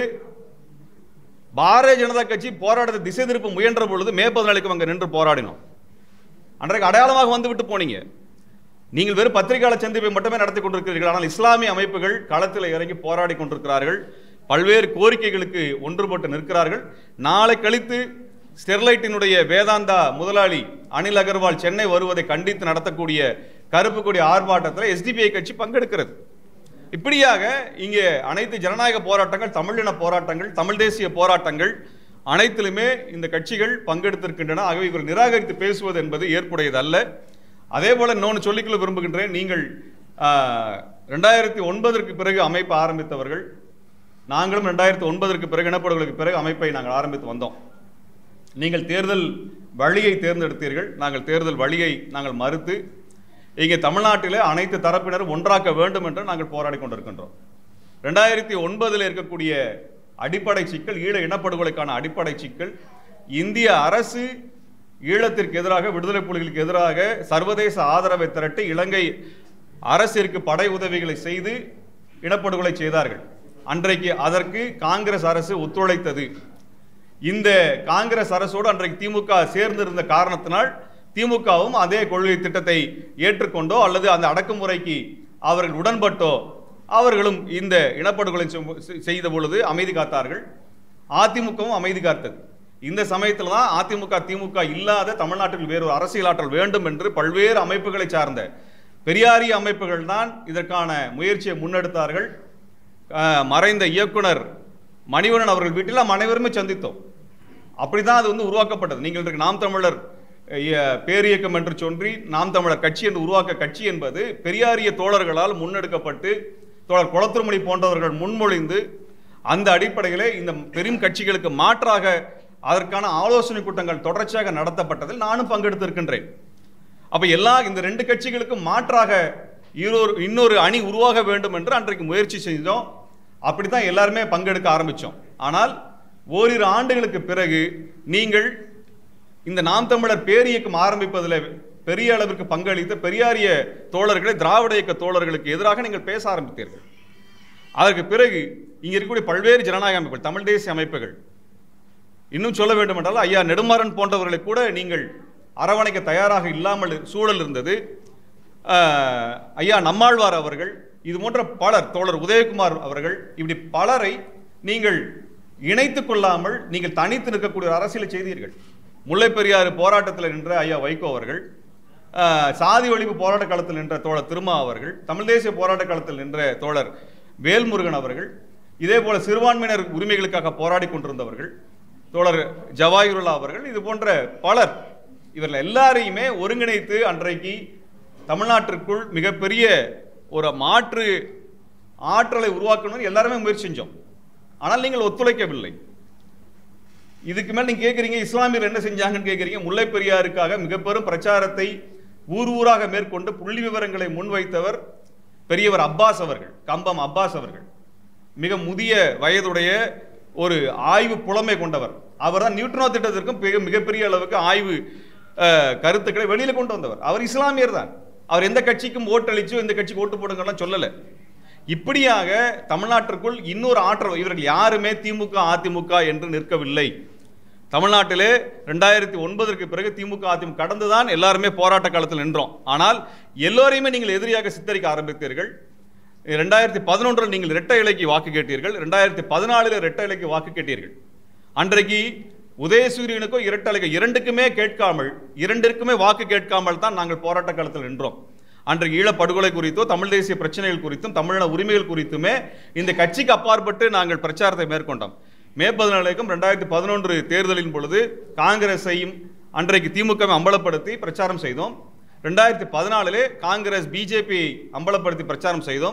பாரதிய ஜனதா கட்சி போராட்டத்தை திசை திருப்ப முயன்ற பொழுது மே 14 அங்க நின்று போராடினோம். அன்றைக்கு அடையாளமாக வந்து விட்டு போனீங்க. நீங்கள் வெறும் பத்திரிகையாளர் சந்திப்பை மட்டுமே நடத்தி கொண்டிருக்கிறீர்கள். ஆனால் இஸ்லாமிய அமைப்புகள் களத்தில் இறங்கி போராடி கொண்டிருக்கிறார்கள். பல்வேறு கோரிக்கைகளுக்கு ஒன்றுபட்டு நிற்கிறார்கள். நாளை கழித்து ஸ்டெர்லைட்டினுடைய வேதாந்தா முதலாளி அனில் அகர்வால் சென்னை வருவதை கண்டித்து நடத்தக்கூடிய கருப்பு கொடி ஆர்ப்பாட்டத்தில் எஸ்டிபிஐ கட்சி பங்கெடுக்கிறது. இப்படியாக இங்கே அனைத்து ஜனநாயக போராட்டங்கள், தமிழின போராட்டங்கள், தமிழ் தேசிய போராட்டங்கள் அனைத்திலுமே இந்த கட்சிகள் பங்கெடுத்திருக்கின்றன. ஆகவே இவர் நிராகரித்து பேசுவது என்பது ஏற்புடையது அல்ல. அதே போல இன்னொன்று சொல்லிக்கொள்ள விரும்புகின்றேன். நீங்கள் 2009 பிறகு அமைப்பு ஆரம்பித்தவர்கள். நாங்களும் 2009 பிறகு இனப்படுகொலைக்கு பிறகு அமைப்பை நாங்கள் ஆரம்பித்து வந்தோம். நீங்கள் தேர்தல் வழியை தேர்ந்தெடுத்தீர்கள். நாங்கள் தேர்தல் வழியை நாங்கள் மறுத்து இங்கே தமிழ்நாட்டில் அனைத்து தரப்பினரும் ஒன்றாக்க வேண்டும் என்று நாங்கள் போராடி கொண்டிருக்கின்றோம். 2009 இருக்கக்கூடிய அடிப்படை சிக்கல், ஈழ இனப்படுகொலைக்கான அடிப்படை சிக்கல், இந்திய அரசு ஈழத்திற்கு எதிராக, விடுதலை புலிகளுக்கு எதிராக சர்வதேச ஆதரவை திரட்டி இலங்கை அரசிற்கு படை உதவிகளை செய்து இனப்படுகொலை செய்தார்கள். அன்றைக்கு அதற்கு காங்கிரஸ் அரசு ஒத்துழைத்தது. இந்த காங்கிரஸ் அரசோடு அன்றைக்கு திமுக சேர்ந்திருந்த காரணத்தினால் திமுகவும் அதே கொள்கை திட்டத்தை ஏற்றுக்கொண்டோ அல்லது அந்த அடக்குமுறைக்கு அவர்கள் உடன்பட்டோ அவர்களும் இந்த இனப்படுகொலை செய்த பொழுது அமைதி காத்தார்கள். அதிமுகவும் அமைதி காத்தது. இந்த சமயத்தில் தான் அதிமுக திமுக இல்லாத தமிழ்நாட்டில் வேறொரு அரசியல் ஆற்றல் வேண்டும் என்று பல்வேறு அமைப்புகளை சார்ந்த பெரியாரிய அமைப்புகள் தான் இதற்கான முயற்சியை முன்னெடுத்தார்கள். மறைந்த இயக்குனர் மணிவண்ணன் அவர்கள் வீட்டில் நாம் அனைவருமே சந்தித்தோம். அப்படிதான் அது உருவாக்கப்பட்டது. நீங்கள் நாம் தமிழர் பேரியக்கம் என்று சொல்லி நாம் தமிழர் கட்சி என்று உருவாக்க கட்சி என்பது பெரியாரிய தோழர்களால் முன்னெடுக்கப்பட்டு தோழர் குளத்துமணி போன்றவர்கள் முன்மொழிந்து அந்த அடிப்படையிலே இந்த பெரும் கட்சிகளுக்கு மாற்றாக அதற்கான ஆலோசனை கூட்டங்கள் தொடர்ச்சியாக நடத்தப்பட்டதில் நானும் பங்கெடுத்திருக்கின்றேன். அப்ப இந்த ரெண்டு கட்சிகளுக்கும் மாற்றாக இன்னொரு அணி உருவாக வேண்டும் என்று அன்றைக்கு முயற்சி செஞ்சோம். அப்படித்தான் எல்லாருமே பங்கெடுக்க ஆரம்பிச்சோம். ஆனால் ஓரிரு ஆண்டுகளுக்கு பிறகு நீங்கள் இந்த நாம் தமிழர் பேரியக்கம் ஆரம்பிப்பதில் பெரிய அளவிற்கு பங்களித்த பெரியாரிய தோழர்களை, திராவிட இயக்க தோழர்களுக்கு எதிராக நீங்கள் பேச ஆரம்பித்தீர்கள். அதற்கு பிறகு இங்க இருக்கக்கூடிய பல்வேறு ஜனநாயக அமைப்புகள், தமிழ் தேசிய அமைப்புகள், இன்னும் சொல்ல வேண்டும் என்றால் ஐயா நெடுமாறன் போன்றவர்களை கூட நீங்கள் அரவணைக்க தயாராக இல்லாமல் சூழல் இருந்தது. ஐயா நம்மாழ்வார் அவர்கள், இது போன்ற பலர், தோழர் உதயகுமார் அவர்கள், இப்படி பலரை நீங்கள் இணைத்துக் கொள்ளாமல் நீங்கள் தனித்து நிற்கக்கூடிய அரசியலை செய்தீர்கள். முல்லை பெரியாறு போராட்டத்தில் நின்ற ஐயா வைகோ அவர்கள், சாதி ஒழிப்பு போராட்ட காலத்தில் நின்ற தோழர் திருமா அவர்கள், தமிழ் தேசிய போராட்ட காலத்தில் நின்ற தோழர் வேல்முருகன் அவர்கள், இதே போல சிறுபான்மையினர் உரிமைகளுக்காக போராடி கொண்டிருந்தவர்கள் தோழர் ஜவாஹிருல்லா அவர்கள், இது போன்ற பலர், இவர்கள் எல்லாரையுமே ஒருங்கிணைத்து அன்றைக்கு தமிழ்நாட்டிற்குள் மிகப்பெரிய ஒரு மாற்று ஆற்றலை உருவாக்கணும் எல்லாருமே முயற்சி செஞ்சோம். ஆனால் நீங்கள் ஒத்துழைக்கவில்லை. இதுக்கு மேல் நீங்க கேட்குறீங்க இஸ்லாமியர் என்ன செஞ்சாங்கன்னு கேட்குறீங்க. முல்லை பெரியாருக்காக மிக பெரும் பிரச்சாரத்தை ஊர் ஊராக மேற்கொண்டு புள்ளி விவரங்களை முன்வைத்தவர் பெரியவர் அப்பாஸ் அவர்கள், கம்பம் அப்பாஸ் அவர்கள். மிக முதிய வயதுடைய ஒரு ஆய்வு புலமை கொண்டவர். அவர் தான் நியூட்ரினோ திட்டத்திற்கும் மிகப்பெரிய அளவுக்கு ஆய்வு கருத்துக்களை வெளியில கொண்டு வந்தவர். அவர் இஸ்லாமியர் தான். அவர் எந்த கட்சிக்கும் ஓட்டளிச்சோ எந்த கட்சிக்கு ஓட்டு போடுங்கலாம் சொல்லல. இப்படியாக தமிழ்நாட்டிற்குள் இன்னொரு ஆற்றல், இவர்கள் யாருமே திமுக அதிமுக என்று நிற்கவில்லை. தமிழ்நாட்டிலே 2009 பிறகு திமுக அதிமுக கடந்துதான் எல்லாருமே போராட்ட காலத்தில் நின்றோம். ஆனால் எல்லோரையுமே நீங்கள் எதிரியாக சித்தரிக்க ஆரம்பித்தீர்கள். 2011 நீங்கள் இரட்டை இலைக்கு வாக்கு கேட்டீர்கள். 2014 இரட்டை இலைக்கு வாக்கு கேட்டீர்கள். அன்றைக்கு உதயசூரியனுக்கும் இரட்டை இலைக்கு இரண்டுக்குமே கேட்காமல், இரண்டிற்குமே வாக்கு கேட்காமல் தான் நாங்கள் போராட்ட காலத்தில் நின்றோம். அன்றைக்கு ஈழப்படுகொலை குறித்தோ தமிழ் தேசிய பிரச்சனைகள் குறித்தும் தமிழக உரிமைகள் குறித்துமே இந்த கட்சிக்கு அப்பாற்பட்டு நாங்கள் பிரச்சாரத்தை மேற்கொண்டோம். மே 14 2011 தேர்தலின் பொழுது காங்கிரஸையும் அன்றைக்கு திமுகவை அம்பலப்படுத்தி பிரச்சாரம் செய்தோம். 2014 காங்கிரஸ் பிஜேபி அம்பலப்படுத்தி பிரச்சாரம் செய்தோம்.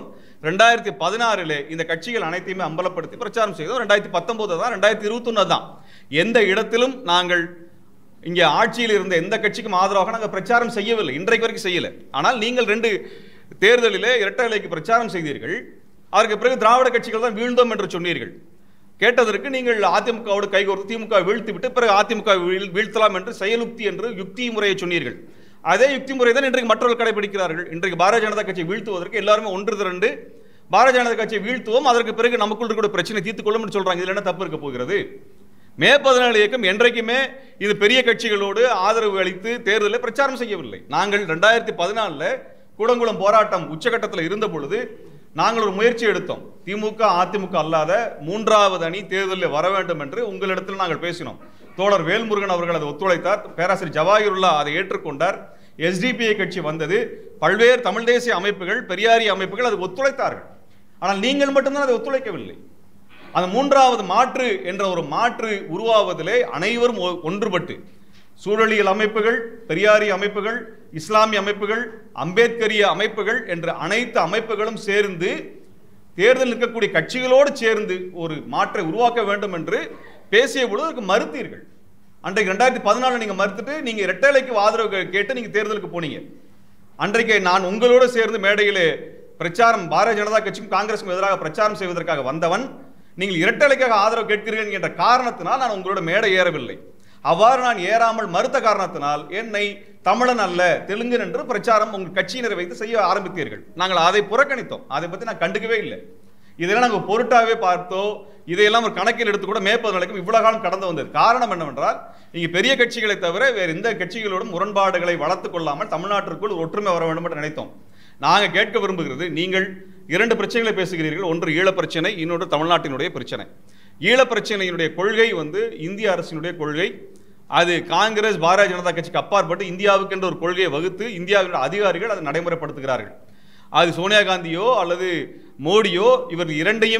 2016 இந்த கட்சிகள் அனைத்தையுமே அம்பலப்படுத்தி பிரச்சாரம் செய்தோம். 2019 தான், 2021 தான். எந்த இடத்திலும் நாங்கள் இங்கே ஆட்சியில் இருந்த எந்த கட்சிக்கும் ஆதரவாக நாங்கள் பிரச்சாரம் செய்யவில்லை, இன்றைக்கு வரைக்கும் செய்யல. ஆனால் நீங்கள் 2 தேர்தலிலே இரட்டை இலைக்கு பிரச்சாரம் செய்தீர்கள். அதற்கு பிறகு திராவிட கட்சிகள் தான் வீழ்ந்தோம் என்று சொன்னீர்கள். கேட்டதற்கு நீங்கள் அதிமுகவோடு கைகோர்த்து திமுக வீழ்த்தி விட்டு பிறகு அதிமுக வீழ்த்தலாம் என்று செயலுக்தி என்று யுக்தி முறையை சொன்னீர்கள். அதே யுக்தி முறை தான் இன்றைக்கு மற்றவர்கள் கடைபிடிக்கிறார்கள். இன்றைக்கு பாரதிய ஜனதா கட்சியை வீழ்த்துவதற்கு எல்லாருமே ஒன்று திரண்டு பாரதிய ஜனதா கட்சியை வீழ்த்துவோம், அதற்கு பிறகு நமக்குள் இருக்கிற பிரச்சனை தீர்த்துக் கொள்ளும் என்று சொல்றாங்க. இதில் என்ன தப்பு இருக்க போகிறது? மே 14 இயக்கம் என்றைக்குமே இது பெரிய கட்சிகளோடு ஆதரவு அளித்து தேர்தலில் பிரச்சாரம் செய்யவில்லை. நாங்கள் 2014 கூடங்குளம் போராட்டம் உச்சகட்டத்தில் இருந்த பொழுது நாங்கள் ஒரு முயற்சி எடுத்தோம். திமுக அதிமுக அல்லாத 3வது அணி தேர்தலில் வர வேண்டும் என்று உங்களிடத்தில் நாங்கள் பேசினோம். தோழர் வேல்முருகன் அவர்கள் அதை ஒத்துழைத்தார். பேராசிரியர் ஜவாஹிருல்லா அதை ஏற்றுக்கொண்டார். SDPI கட்சி வந்தது. பல்வேறு தமிழ் தேசிய அமைப்புகள், பெரியாரிய அமைப்புகள் அதை ஒத்துழைத்தார்கள். ஆனால் நீங்கள் மட்டும்தான் அதை ஒத்துழைக்கவில்லை. அந்த 3வது மாற்று என்ற ஒரு மாற்று உருவாவதிலே அனைவரும் ஒன்றுபட்டு சூழலியல் அமைப்புகள், பெரியாரிய அமைப்புகள், இஸ்லாமிய அமைப்புகள், அம்பேத்கரிய அமைப்புகள் என்ற அனைத்து அமைப்புகளும் சேர்ந்து தேர்தல் நிற்கக்கூடிய கட்சிகளோடு சேர்ந்து ஒரு மாற்றை உருவாக்க வேண்டும் என்று பேசிய பொழுது அதுக்கு மறுத்தீர்கள். அன்றைக்கு 2014 நீங்க மறுத்துட்டு நீங்க இரட்டை இலைக்கு ஆதரவு கேட்டு நீங்க தேர்தலுக்கு போனீங்க. அன்றைக்கு நான் உங்களோடு சேர்ந்து மேடையிலே பிரச்சாரம் பாரதிய ஜனதா கட்சிக்கும் காங்கிரஸுக்கும் எதிராக பிரச்சாரம் செய்வதற்காக வந்தவன், நீங்கள் இரட்டை இலைக்காக ஆதரவு கேட்கிறீர்கள் என்ற காரணத்தினால் நான் உங்களோட மேடை ஏறவில்லை. அவ்வாறு நான் ஏறாமல் மறுத்த காரணத்தினால் என்னை தமிழன் அல்ல தெலுங்கன் என்று பிரச்சாரம் உங்கள் கட்சியினரை வைத்து செய்ய ஆரம்பித்தீர்கள். நாங்கள் அதை புறக்கணித்தோம். அதை பற்றி நான் கண்டுக்கவே இல்லை. இதெல்லாம் நாங்கள் பொருட்டாவே பார்த்தோ இதையெல்லாம் ஒரு கணக்கில் எடுத்து கூட மே 14 இவ்வளவு காலம் கடந்து வந்தது. காரணம் என்னவென்றால் இங்கே பெரிய கட்சிகளை தவிர வேறு எந்த கட்சிகளோடும் முரண்பாடுகளை வளர்த்துக் கொள்ளாமல் தமிழ்நாட்டிற்குள் ஒற்றுமை வர வேண்டும் என்று நினைத்தோம். நாங்கள் கேட்க விரும்புகிறது, நீங்கள் 2 பிரச்சனைகளை பேசுகிறீர்கள். ஒன்று ஈழ பிரச்சனை, இன்னொன்று தமிழ்நாட்டினுடைய பிரச்சனை. ஈழ பிரச்சனையினுடைய கொள்கை இந்திய அரசினுடைய கொள்கை. அது காங்கிரஸ் பாரதிய ஜனதா கட்சிக்கு அப்பாற்பட்டு இந்தியாவுக்கு என்ற ஒரு கொள்கையை வகுத்து இந்தியாவினுடைய அதிகாரிகள் அதை நடைமுறைப்படுத்துகிறார்கள். அது சோனியா காந்தியோ அல்லது மோடியோ இவர்கள்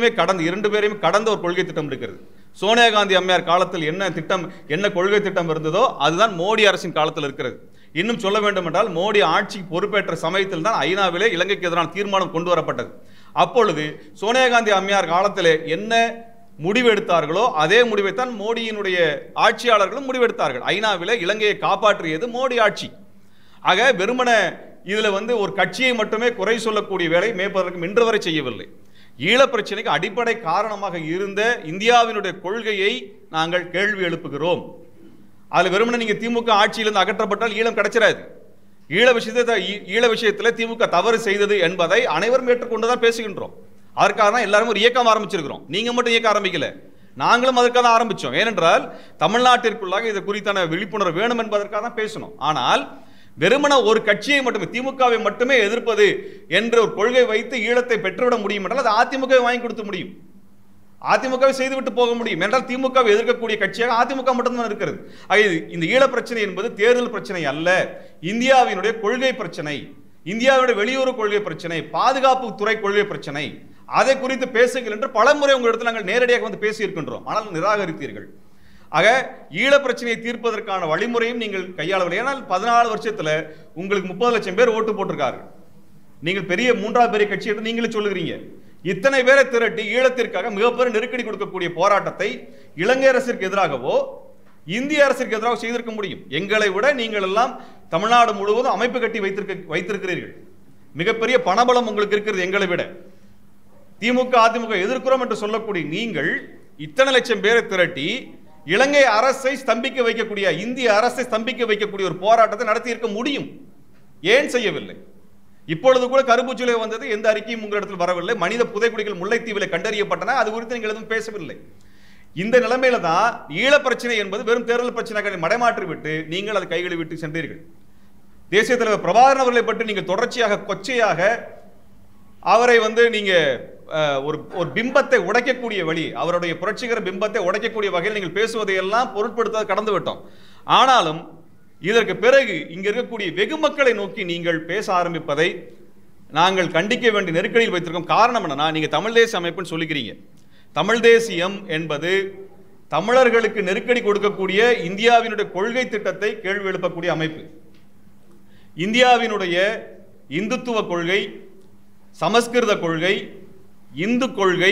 2 பேரையுமே கடந்த ஒரு கொள்கை திட்டம் இருக்கிறது. சோனியா காந்தி அம்மையார் காலத்தில் என்ன கொள்கை திட்டம் இருந்ததோ அதுதான் மோடி அரசின் காலத்தில் இருக்கிறது. இன்னும் சொல்ல வேண்டும் என்றால் மோடி ஆட்சிக்கு பொறுப்பேற்ற சமயத்தில் தான் ஐநாவிலே இலங்கைக்கு எதிரான தீர்மானம் கொண்டு வரப்பட்டது. அப்பொழுது சோனியா காந்தி அம்மையார் காலத்தில் என்ன முடிவு எடுத்தார்களோ அதே முடிவைத்தான் மோடியினுடைய ஆட்சியாளர்களும் முடிவெடுத்தார்கள். ஐநாவிலே இலங்கையை காப்பாற்றியது மோடி ஆட்சி. ஆக வெறுமன இதுல ஒரு கட்சியை மட்டுமே குறை சொல்லக்கூடிய வேலை மே 14 இன்று வரை செய்யவில்லை. ஈழ பிரச்சனைக்கு அடிப்படை காரணமாக இருந்த இந்தியாவினுடைய கொள்கையை நாங்கள் கேள்வி எழுப்புகிறோம். அதுல வெறுமனே நீங்க திமுக ஆட்சியிலிருந்து அகற்றப்பட்டால் ஈழம் கிடைச்சிடாது. ஈழ விஷயத்தில் திமுக தவறு செய்தது என்பதை அனைவரும் ஏற்றுக்கொண்டுதான் பேசுகின்றோம். அதற்காக தான் எல்லாரும் ஒரு இயக்கம் ஆரம்பிச்சிருக்கிறோம். நீங்க மட்டும் இயக்கம் ஆரம்பிக்கல, நாங்களும் அதற்காக தான் ஆரம்பிச்சோம். ஏனென்றால் தமிழ்நாட்டிற்குள்ளாக இது குறித்தான விழிப்புணர்வு வேணும் என்பதற்காக தான் பேசணும். ஆனால் வெறுமன ஒரு கட்சியை மட்டுமே திமுகவை மட்டுமே எதிர்ப்பது என்ற ஒரு கொள்கை வைத்து ஈழத்தை பெற்றுவிட முடியும் என்றால் அது அதிமுகவை வாங்கி கொடுத்து முடியும், அதிமுகவை செய்துவிட்டு போக முடியும். என்றால் திமுகவை எதிர்க்கக்கூடிய கட்சியாக அதிமுக மட்டும்தான் இருக்கிறது. இந்த ஈழ பிரச்சனை என்பது தேர்தல் பிரச்சனை அல்ல, இந்தியாவினுடைய கொள்கை பிரச்சனை, இந்தியாவுடைய வெளியுறவு கொள்கை பிரச்சனை, பாதுகாப்பு துறை கொள்கை பிரச்சனை. அதை குறித்து பேசுங்கள் என்று பலமுறை உங்களிடத்தில் நாங்கள் நேரடியாக பேசி இருக்கின்றோம். ஆனால் நிராகரித்தீர்கள். ஆக ஈழ பிரச்சனையை தீர்ப்பதற்கான வழிமுறையும் நீங்கள் கையாளவில்லை. ஏனால் 14 வருஷத்துல உங்களுக்கு 30 லட்சம் பேர் ஓட்டு போட்டிருக்கார்கள். நீங்கள் பெரிய 3வது பெரிய கட்சி என்று நீங்களே சொல்லுகிறீங்க. இத்தனை பேரை திரட்டி ஈழத்திற்காக மிகப்பெரிய நெருக்கடி கொடுக்கக்கூடிய போராட்டத்தை இலங்கை அரசிற்கு எதிராகவோ இந்திய அரசிற்கு எதிராக செய்திருக்க முடியும். எங்களை விட நீங்கள் எல்லாம் தமிழ்நாடு முழுவதும் அமைப்பு கட்டி வைத்திருக்கிறீர்கள். மிகப்பெரிய பணபலம் உங்களுக்கு இருக்கிறது எங்களை விட. திமுக அதிமுக எதிர்க்கிறோம் என்று சொல்லக்கூடிய நீங்கள் இத்தனை லட்சம் பேரை திரட்டி இலங்கை அரசை ஸ்தம்பிக்க வைக்கக்கூடிய, இந்திய அரசை ஸ்தம்பிக்க வைக்கக்கூடிய ஒரு போராட்டத்தை நடத்தி இருக்க முடியும். ஏன் செய்யவில்லை? இப்பொழுது கூட கரும்புச்சுளை வந்தது, எந்த அறிக்கையும் உங்களிடத்தில் வரவில்லை. மனித புதைக்குடிகள் முல்லைத்தீவில் கண்டறியப்பட்டன, அது குறித்து நீங்கள் எதுவும் பேசவில்லை. இந்த நிலைமையில தான் ஈழ பிரச்சனை என்பது வெறும் தேர்தல் பிரச்சனைகளை மடைமாற்றி விட்டு நீங்கள் அதை கைகளை விட்டு சென்றீர்கள். தேசிய தலைவர் பிரபாகரன் அவர்களை பற்றி நீங்கள் தொடர்ச்சியாக கொச்சையாக அவரை நீங்க ஒரு பிம்பத்தை உடைக்கக்கூடிய வழி, அவருடைய புரட்சிகர பிம்பத்தை உடைக்கக்கூடிய வகையில் நீங்கள் பேசுவதையெல்லாம் பொருட்படுத்த கடந்து விட்டோம். ஆனாலும் இதற்கு பிறகு இங்க இருக்கக்கூடிய வெகு மக்களை நோக்கி நீங்கள் பேச ஆரம்பிப்பதை நாங்கள் கண்டிக்க வேண்டிய நெருக்கடியில் வைத்திருக்கோம். காரணம் என்னன்னா, நீங்க தமிழ் தேசிய அமைப்புன்னு சொல்லிக்கிறீங்க. தமிழ் தேசியம் என்பது தமிழர்களுக்கு நெருக்கடி கொடுக்கக்கூடிய இந்தியாவினுடைய கொள்கை திட்டத்தை கேள்வி எழுப்பக்கூடிய அமைப்பு. இந்தியாவினுடைய இந்துத்துவ கொள்கை, சமஸ்கிருத கொள்கை, இந்து கொள்கை,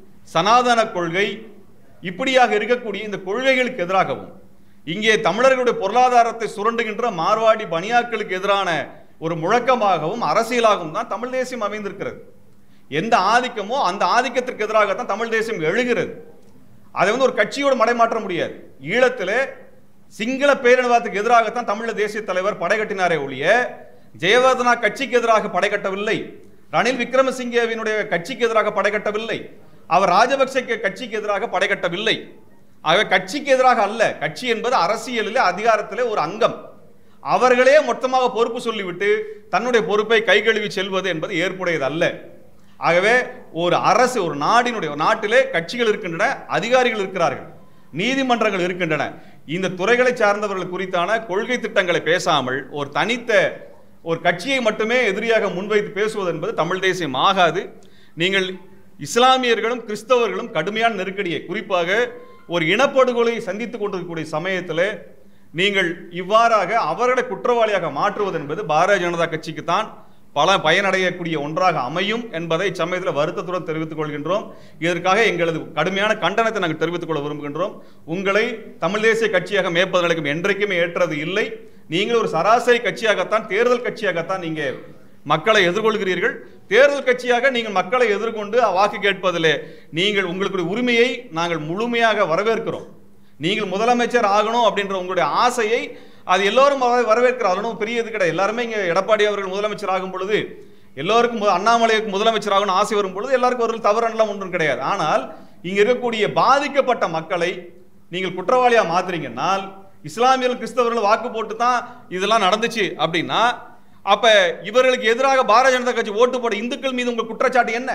சனாதன கொள்கை, இப்படியாக இருக்கக்கூடிய இந்த கொள்கைகளுக்கு எதிராகவும் இங்கே தமிழர்களுடைய பொருளாதாரத்தை சுரண்டுகின்ற மார்வாடி பனியாக்களுக்கு எதிரான ஒரு முழக்கமாகவும் அரசியலாகவும் தான் தமிழ் தேசியம் அமைந்திருக்கிறது. எந்த ஆதிக்கமோ அந்த ஆதிக்கத்திற்கு எதிராகத்தான் தமிழ் தேசியம் எழுகிறது. அதை ஒரு கட்சியோடு மடைமாற்ற முடியாது. ஈழத்திலே சிங்கள பேரினவாதத்துக்கு எதிராகத்தான் தமிழ் தேசிய தலைவர் படை கட்டினாரே ஒழிய ஜெயவர்தனா கட்சிக்கு எதிராக படை கட்டவில்லை. ரணில் விக்ரமசிங்கவினுடைய கட்சிக்கு எதிராக படை கட்டவில்லை. அவர் ராஜபக்சே கட்சிக்கு எதிராக படை கட்டவில்லை. ஆகவே கட்சிக்கு எதிராக அல்ல. கட்சி என்பது அரசியலிலே அதிகாரத்திலே ஒரு அங்கம். அவர்களே மொத்தமாக பொறுப்பு சொல்லிவிட்டு தன்னுடைய பொறுப்பை கைகழுவி செல்வது என்பது ஏற்புடையது அல்ல. ஆகவே ஒரு அரசு, ஒரு நாட்டிலே கட்சிகள் இருக்கின்றன, அதிகாரிகள் இருக்கிறார்கள், நீதிமன்றங்கள் இருக்கின்றன. இந்த துறைகளை சார்ந்தவர்கள் குறித்தான கொள்கை திட்டங்களை பேசாமல் ஒரு தனித்த ஒரு கட்சியை மட்டுமே எதிரியாக முன்வைத்து பேசுவது என்பது தமிழ் தேசியம் ஆகாது. நீங்கள் இஸ்லாமியர்களும் கிறிஸ்தவர்களும் கடுமையான நெருக்கடியை, குறிப்பாக ஒரு இனப்படுகொலை சந்தித்துக் கொண்டிருக்கக்கூடிய சமயத்தில் நீங்கள் இவ்வாறாக அவர்களை குற்றவாளியாக மாற்றுவது என்பது பாரதிய ஜனதா கட்சிக்கு தான் பல பயனடையக்கூடிய ஒன்றாக அமையும் என்பதை சமயத்தில் வருத்தத்துடன் தெரிவித்துக் கொள்கின்றோம். இதற்காக எங்களது கடுமையான கண்டனத்தை நாங்கள் தெரிவித்துக் கொள்ள விரும்புகின்றோம். உங்களை தமிழ் தேசிய கட்சியாக மேற்பது நிலைக்கும் என்றைக்குமே ஏற்றது இல்லை. நீங்கள் ஒரு சராசரி கட்சியாகத்தான், தேர்தல் கட்சியாகத்தான் நீங்க மக்களை எதிர்கொள்கிறீர்கள். தேர்தல் கட்சியாக நீங்கள் மக்களை எதிர்கொண்டு வாக்கு கேட்பதிலே நீங்கள் உங்களுடைய உரிமையை நாங்கள் முழுமையாக வரவேற்கிறோம். நீங்கள் முதலமைச்சர் ஆகணும் அப்படின்ற உங்களுடைய ஆசையை அது எல்லோரும் வரவேற்கிறார். அதனும் பெரிய இது கிடையாது. எல்லாருமே இங்கே எடப்பாடி அவர்கள் முதலமைச்சர் ஆகும் பொழுது எல்லோருக்கும், அண்ணாமலைக்கு முதலமைச்சர் ஆகணும் ஆசை வரும் பொழுது எல்லாருக்கும் ஒரு தவறெல்லாம் ஒன்றும் கிடையாது. ஆனால் இங்க இருக்கக்கூடிய பாதிக்கப்பட்ட மக்களை நீங்கள் குற்றவாளியா மாத்துறீங்கன்னால், இஸ்லாமியர்கள் கிறிஸ்தவர்கள் வாக்கு போட்டு தான் இதெல்லாம் நடந்துச்சு அப்படின்னா, அப்ப இவர்களுக்கு எதிராக பாரதிய ஜனதா கட்சி ஓட்டு போட இந்துக்கள் மீது உங்க குற்றச்சாட்டு என்ன?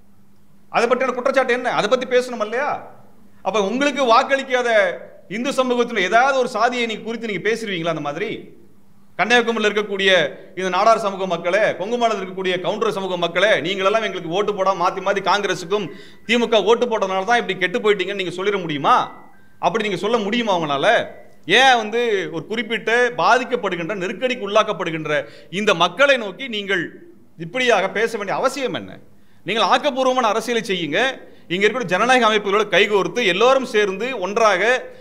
அதை பற்றின குற்றச்சாட்டு என்ன? அதை பத்தி பேசணும் இல்லையா? அப்ப உங்களுக்கு வாக்களிக்காத இந்து சமூகத்தில் ஏதாவது ஒரு சாதியை நீங்க குறித்து நீங்க பேசுவீங்களா? அந்த மாதிரி கன்னியாகுமரியில் இருக்கக்கூடிய இந்த நாடார் சமூக மக்களே, கொங்குமலையில் இருக்கக்கூடிய கவுண்டர் சமூக மக்களே, நீங்களெல்லாம் எங்களுக்கு ஓட்டு போட மாத்தி காங்கிரஸுக்கும் திமுக ஓட்டு போட்டதுனால தான் இப்படி கெட்டு போயிட்டீங்கன்னு நீங்க சொல்லிட முடியுமா? அப்படி நீங்க சொல்ல முடியுமா அவங்களால? ஏன் ஒரு குறிப்பிட்ட பாதிக்கப்படுகின்ற, நெருக்கடிக்கு உள்ளாக்கப்படுகின்ற இந்த மக்களை நோக்கி நீங்கள் இப்படியாக பேச வேண்டிய அவசியம் என்ன? நீங்கள் ஆக்கப்பூர்வமான அரசியலை செய்யுங்க. இங்க இருக்கிற ஜனநாயக அமைப்புகளோடு கைகோர்த்து எல்லோரும் சேர்ந்து ஒன்றாக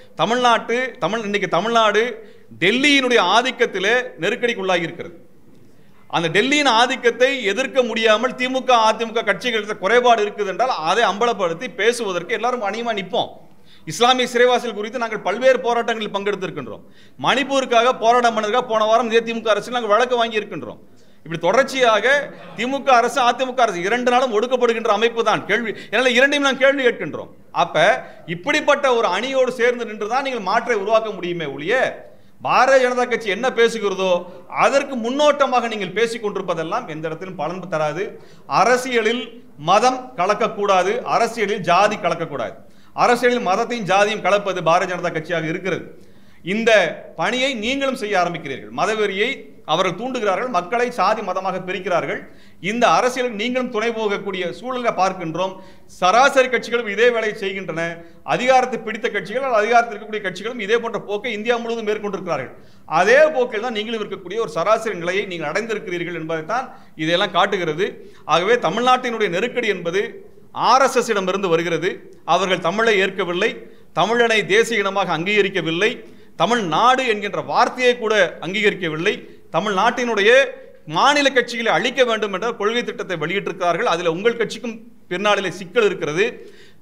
இன்னைக்கு தமிழ்நாடு டெல்லியினுடைய ஆதிக்கத்திலே நெருக்கடிக்குள்ளாகி இருக்கிறது. அந்த டெல்லியின் ஆதிக்கத்தை எதிர்க்க முடியாமல் திமுக அதிமுக கட்சிகளுக்கு குறைபாடு இருக்குது என்றால் அதை அம்பலப்படுத்தி பேசுவதற்கு எல்லாரும் அணியமா நிற்போம். இஸ்லாமிய சிறைவாசிகள் குறித்து நாங்கள் பல்வேறு போராட்டங்களில் பங்கெடுத்திருக்கின்றோம். மணிப்பூருக்காக போராட்டம் பண்ணதுக்காக போன வாரம் இதே திமுக அரசு நாங்கள் வழக்கு வாங்கி இருக்கின்றோம். இப்படி தொடர்ச்சியாக திமுக அரசு அதிமுக அரசு இரண்டு நாளும் ஒடுக்கப்படுகின்ற அமைப்பு தான். இரண்டையும் நான் கேள்வி கேட்கின்றோம். அப்ப இப்படிப்பட்ட ஒரு அணியோடு சேர்ந்து நின்றுதான் நீங்கள் மாற்றை உருவாக்க முடியுமே ஒழிய, பாரதிய ஜனதா கட்சி என்ன பேசுகிறதோ அதற்கு முன்னோட்டமாக நீங்கள் பேசிக் கொண்டிருப்பதெல்லாம் எந்த இடத்திலும் பலன் தராது. அரசியலில் மதம் கலக்கக்கூடாது, அரசியலில் ஜாதி கலக்கக்கூடாது. அரசியலில் மதத்தையும் ஜாதியும் கலப்பது பாரதிய ஜனதா கட்சியாக இருக்கிறது. இந்த பணியை நீங்களும் செய்ய ஆரம்பிக்கிறீர்கள். மதவெறியை அவர்கள் தூண்டுகிறார்கள், மக்களை சாதி மதமாக பிரிக்கிறார்கள். இந்த அரசியலுக்கு நீங்களும் துணை போகக்கூடிய சூழலை பார்க்கின்றோம். சராசரி கட்சிகளும் இதே வேலையை செய்கின்றன. அதிகாரத்தை பிடித்த கட்சிகள், அதிகாரத்தில் இருக்கக்கூடிய கட்சிகளும் இதே போன்ற போக்கை இந்தியா முழுவதும் மேற்கொண்டிருக்கிறார்கள். அதே போக்கில் தான் நீங்களும் இருக்கக்கூடிய ஒரு சராசரி நிலையை நீங்கள் அடைந்திருக்கிறீர்கள் என்பதைத்தான் இதையெல்லாம் காட்டுகிறது. ஆகவே தமிழ்நாட்டினுடைய நெருக்கடி என்பது RSS இடமிருந்து வருகிறது. அவர்கள் தமிழை ஏற்கவில்லை, தமிழனை தேசிய இனமாக அங்கீகரிக்கவில்லை, தமிழ்நாடு என்கின்ற வார்த்தையை கூட அங்கீகரிக்கவில்லை. தமிழ்நாட்டினுடைய மாநில கட்சிகளை அழிக்க வேண்டும் என்ற கொள்கை திட்டத்தை வெளியிட்டிருக்கிறார்கள். அதில் உங்கள் கட்சிக்கும் பின்னாளிலே சிக்கல் இருக்கிறது.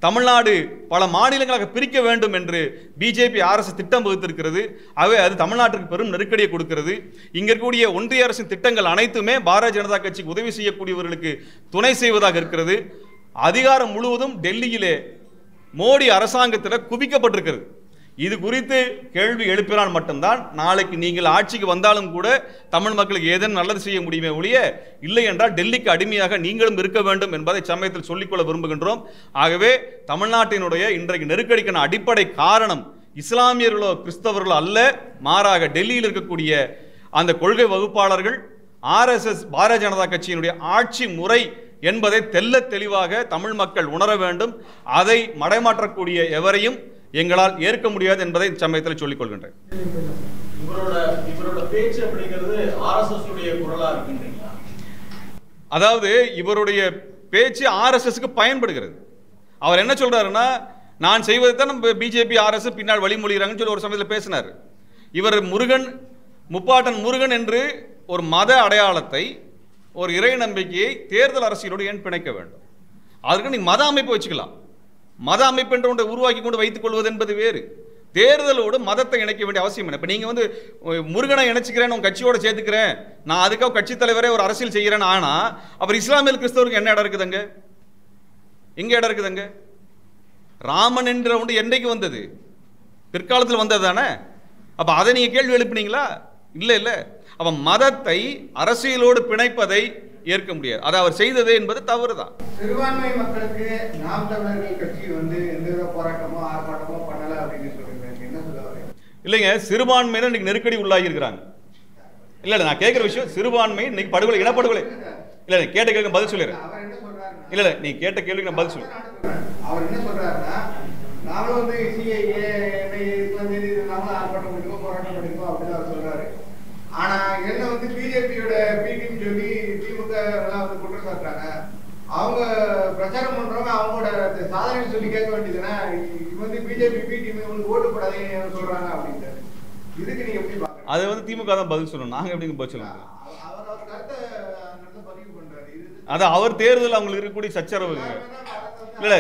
தமிழ்நாடு பல மாநிலங்களாக பிரிக்க வேண்டும் என்று பிஜேபி அரசு திட்டம் வகுத்திருக்கிறது. ஆகவே அது தமிழ்நாட்டுக்கு பெரும் நெருக்கடியை கொடுக்கிறது. இங்க இருக்கக்கூடிய ஒன்றிய அரசின் திட்டங்கள் அனைத்துமே பாரதிய ஜனதா கட்சிக்கு உதவி செய்யக்கூடியவர்களுக்கு துணை செய்வதாக இருக்கிறது. அதிகாரம் முழுவதும் டெல்லியிலே மோடி அரசாங்கத்தில் குவிக்கப்பட்டிருக்கிறது. இது குறித்து கேள்வி எழுப்பினால் மட்டும்தான் நாளைக்கு நீங்கள் ஆட்சிக்கு வந்தாலும் கூட தமிழ் மக்களுக்கு ஏதேனும் நல்லது செய்ய முடியுமே ஒழிய, இல்லை என்றால் டெல்லிக்கு அடிமையாக நீங்களும் இருக்க வேண்டும் என்பதை சமயத்தில் சொல்லிக்கொள்ள விரும்புகின்றோம். ஆகவே தமிழ்நாட்டினுடைய இன்றைக்கு நெருக்கடிக்கான அடிப்படை காரணம் இஸ்லாமியர்களோ கிறிஸ்தவர்களோ அல்ல, மாறாக டெல்லியில் இருக்கக்கூடிய அந்த கொள்கை வகுப்பாளர்கள், ஆர்எஸ்எஸ் பாரதிய ஜனதா கட்சியினுடைய ஆட்சி முறை என்பதை தெல்ல தெளிவாக தமிழ் மக்கள் உணர வேண்டும். அதை மடைமாற்றக்கூடிய எவரையும் எங்களால் ஏற்க முடியாது என்பதை சமயத்தில் சொல்லிக் கொள்கின்றேன். அதாவது இவருடைய பேச்சு ஆர்எஸ்எஸ்க்கு பயன்படுகிறது. அவர் என்ன சொல்றாருன்னா, நான் செய்வதை தான் நம்ம பிஜேபி ஆர்எஸ் பின்னால் வழிமொழிகிறாங்கன்னு சொல்லி ஒரு சமயத்தில் பேசினார். இவர் முருகன், முப்பாட்டன் முருகன் என்று ஒரு மத அடையாளத்தை, ஒரு இறை நம்பிக்கையை தேர்தல் அரசியலோடு ஏன் பிணைக்க வேண்டும்? அதுக்கு நீ மத அமைப்பு வச்சுக்கலாம். மத அமைப்பு என்ற ஒன்றை உருவாக்கி கொண்டு வைத்துக் கொள்வது என்பது வேறு. தேர்தலோடு மதத்தை இணைக்க வேண்டிய அவசியம் என்ன? இப்போ நீங்கள் வந்து முருகனை இணைச்சிக்கிறேன், உங்கள் கட்சியோட சேர்த்துக்கிறேன், நான் அதுக்காக கட்சி தலைவரே ஒரு அரசியல் செய்கிறேன். ஆனால் அப்புறம் இஸ்லாமிய கிறிஸ்தவருக்கு என்ன இடம் இருக்குதுங்க? எங்கே இடம் இருக்குதுங்க? ராமன் என்ற ஒன்று என்றைக்கு வந்தது? பிற்காலத்தில் வந்தது தானே. அப்போ அதை நீங்கள் கேள்வி எழுப்பினீங்களா? இல்லை இல்லை. அப்போ மதத்தை அரசியலோடு பிணைப்பதை ஏற்க முடியாது. அதை அவர் செய்தது என்பது தவறு தான். சிறுபான்மை மக்களுக்கு நாம் தமிழர்கள் கட்சி வந்து எந்த போராட்டமோ ஆர்ப்பாட்டமோ பண்ணல அப்படின்னு சொல்றீங்க, என்ன சொல்ல வரீங்க? இல்லைங்க, சிறுபான்மையினர் இன்னைக்கு நெருக்கடி உள்ளாகி இருக்கிறாங்க. இல்ல இல்ல, நான் கேட்கிற விஷயம் சிறுபான்மை இன்னைக்கு படுகொலை, இனப்படுகொலை. இல்ல கேட்ட கேள்வி பதில் சொல்லிடுறேன். அவர் என்ன சொல்றாருன்னா, இல்ல இல்ல, நீ கேட்ட கேள்விக்கு நான் பதில் சொல்றேன். அவர் என்ன சொல்றாருன்னா, நானும் வந்து சிஐஏ நாமளும் ஆர்ப்பாட்டம் பண்ணிருக்கோம், போராட்டம் பண்ணிருக்கோம் அப்படின்னு அவர் சொல்றாரு. ஆனா என்ன வந்து பிஜேபியோட பிடிஎம் சொல்லி திமுக எல்லாம் வந்து குற்றம் சாட்டுறாங்க. அவங்க பிரச்சாரம் பண்றவங்க அவங்களோட சாதனை சொல்லி கேட்க வேண்டியதுன்னா, இது வந்து பிஜேபி பிடிஎம் உங்களுக்கு ஓட்டு போடாதீங்கன்னு சொல்றாங்க அப்படின்ட்டு. இதுக்கு நீங்க எப்படி பாக்குறீங்க? அது வந்து திமுக தான் பதில் சொல்லணும், நாங்க எப்படி பதில் சொல்லுங்க? அவர் கருத்தை பதிவு பண்றாரு. அது அவர் தேர்தல் அவங்களுக்கு இருக்கக்கூடிய சச்சரவு இல்ல,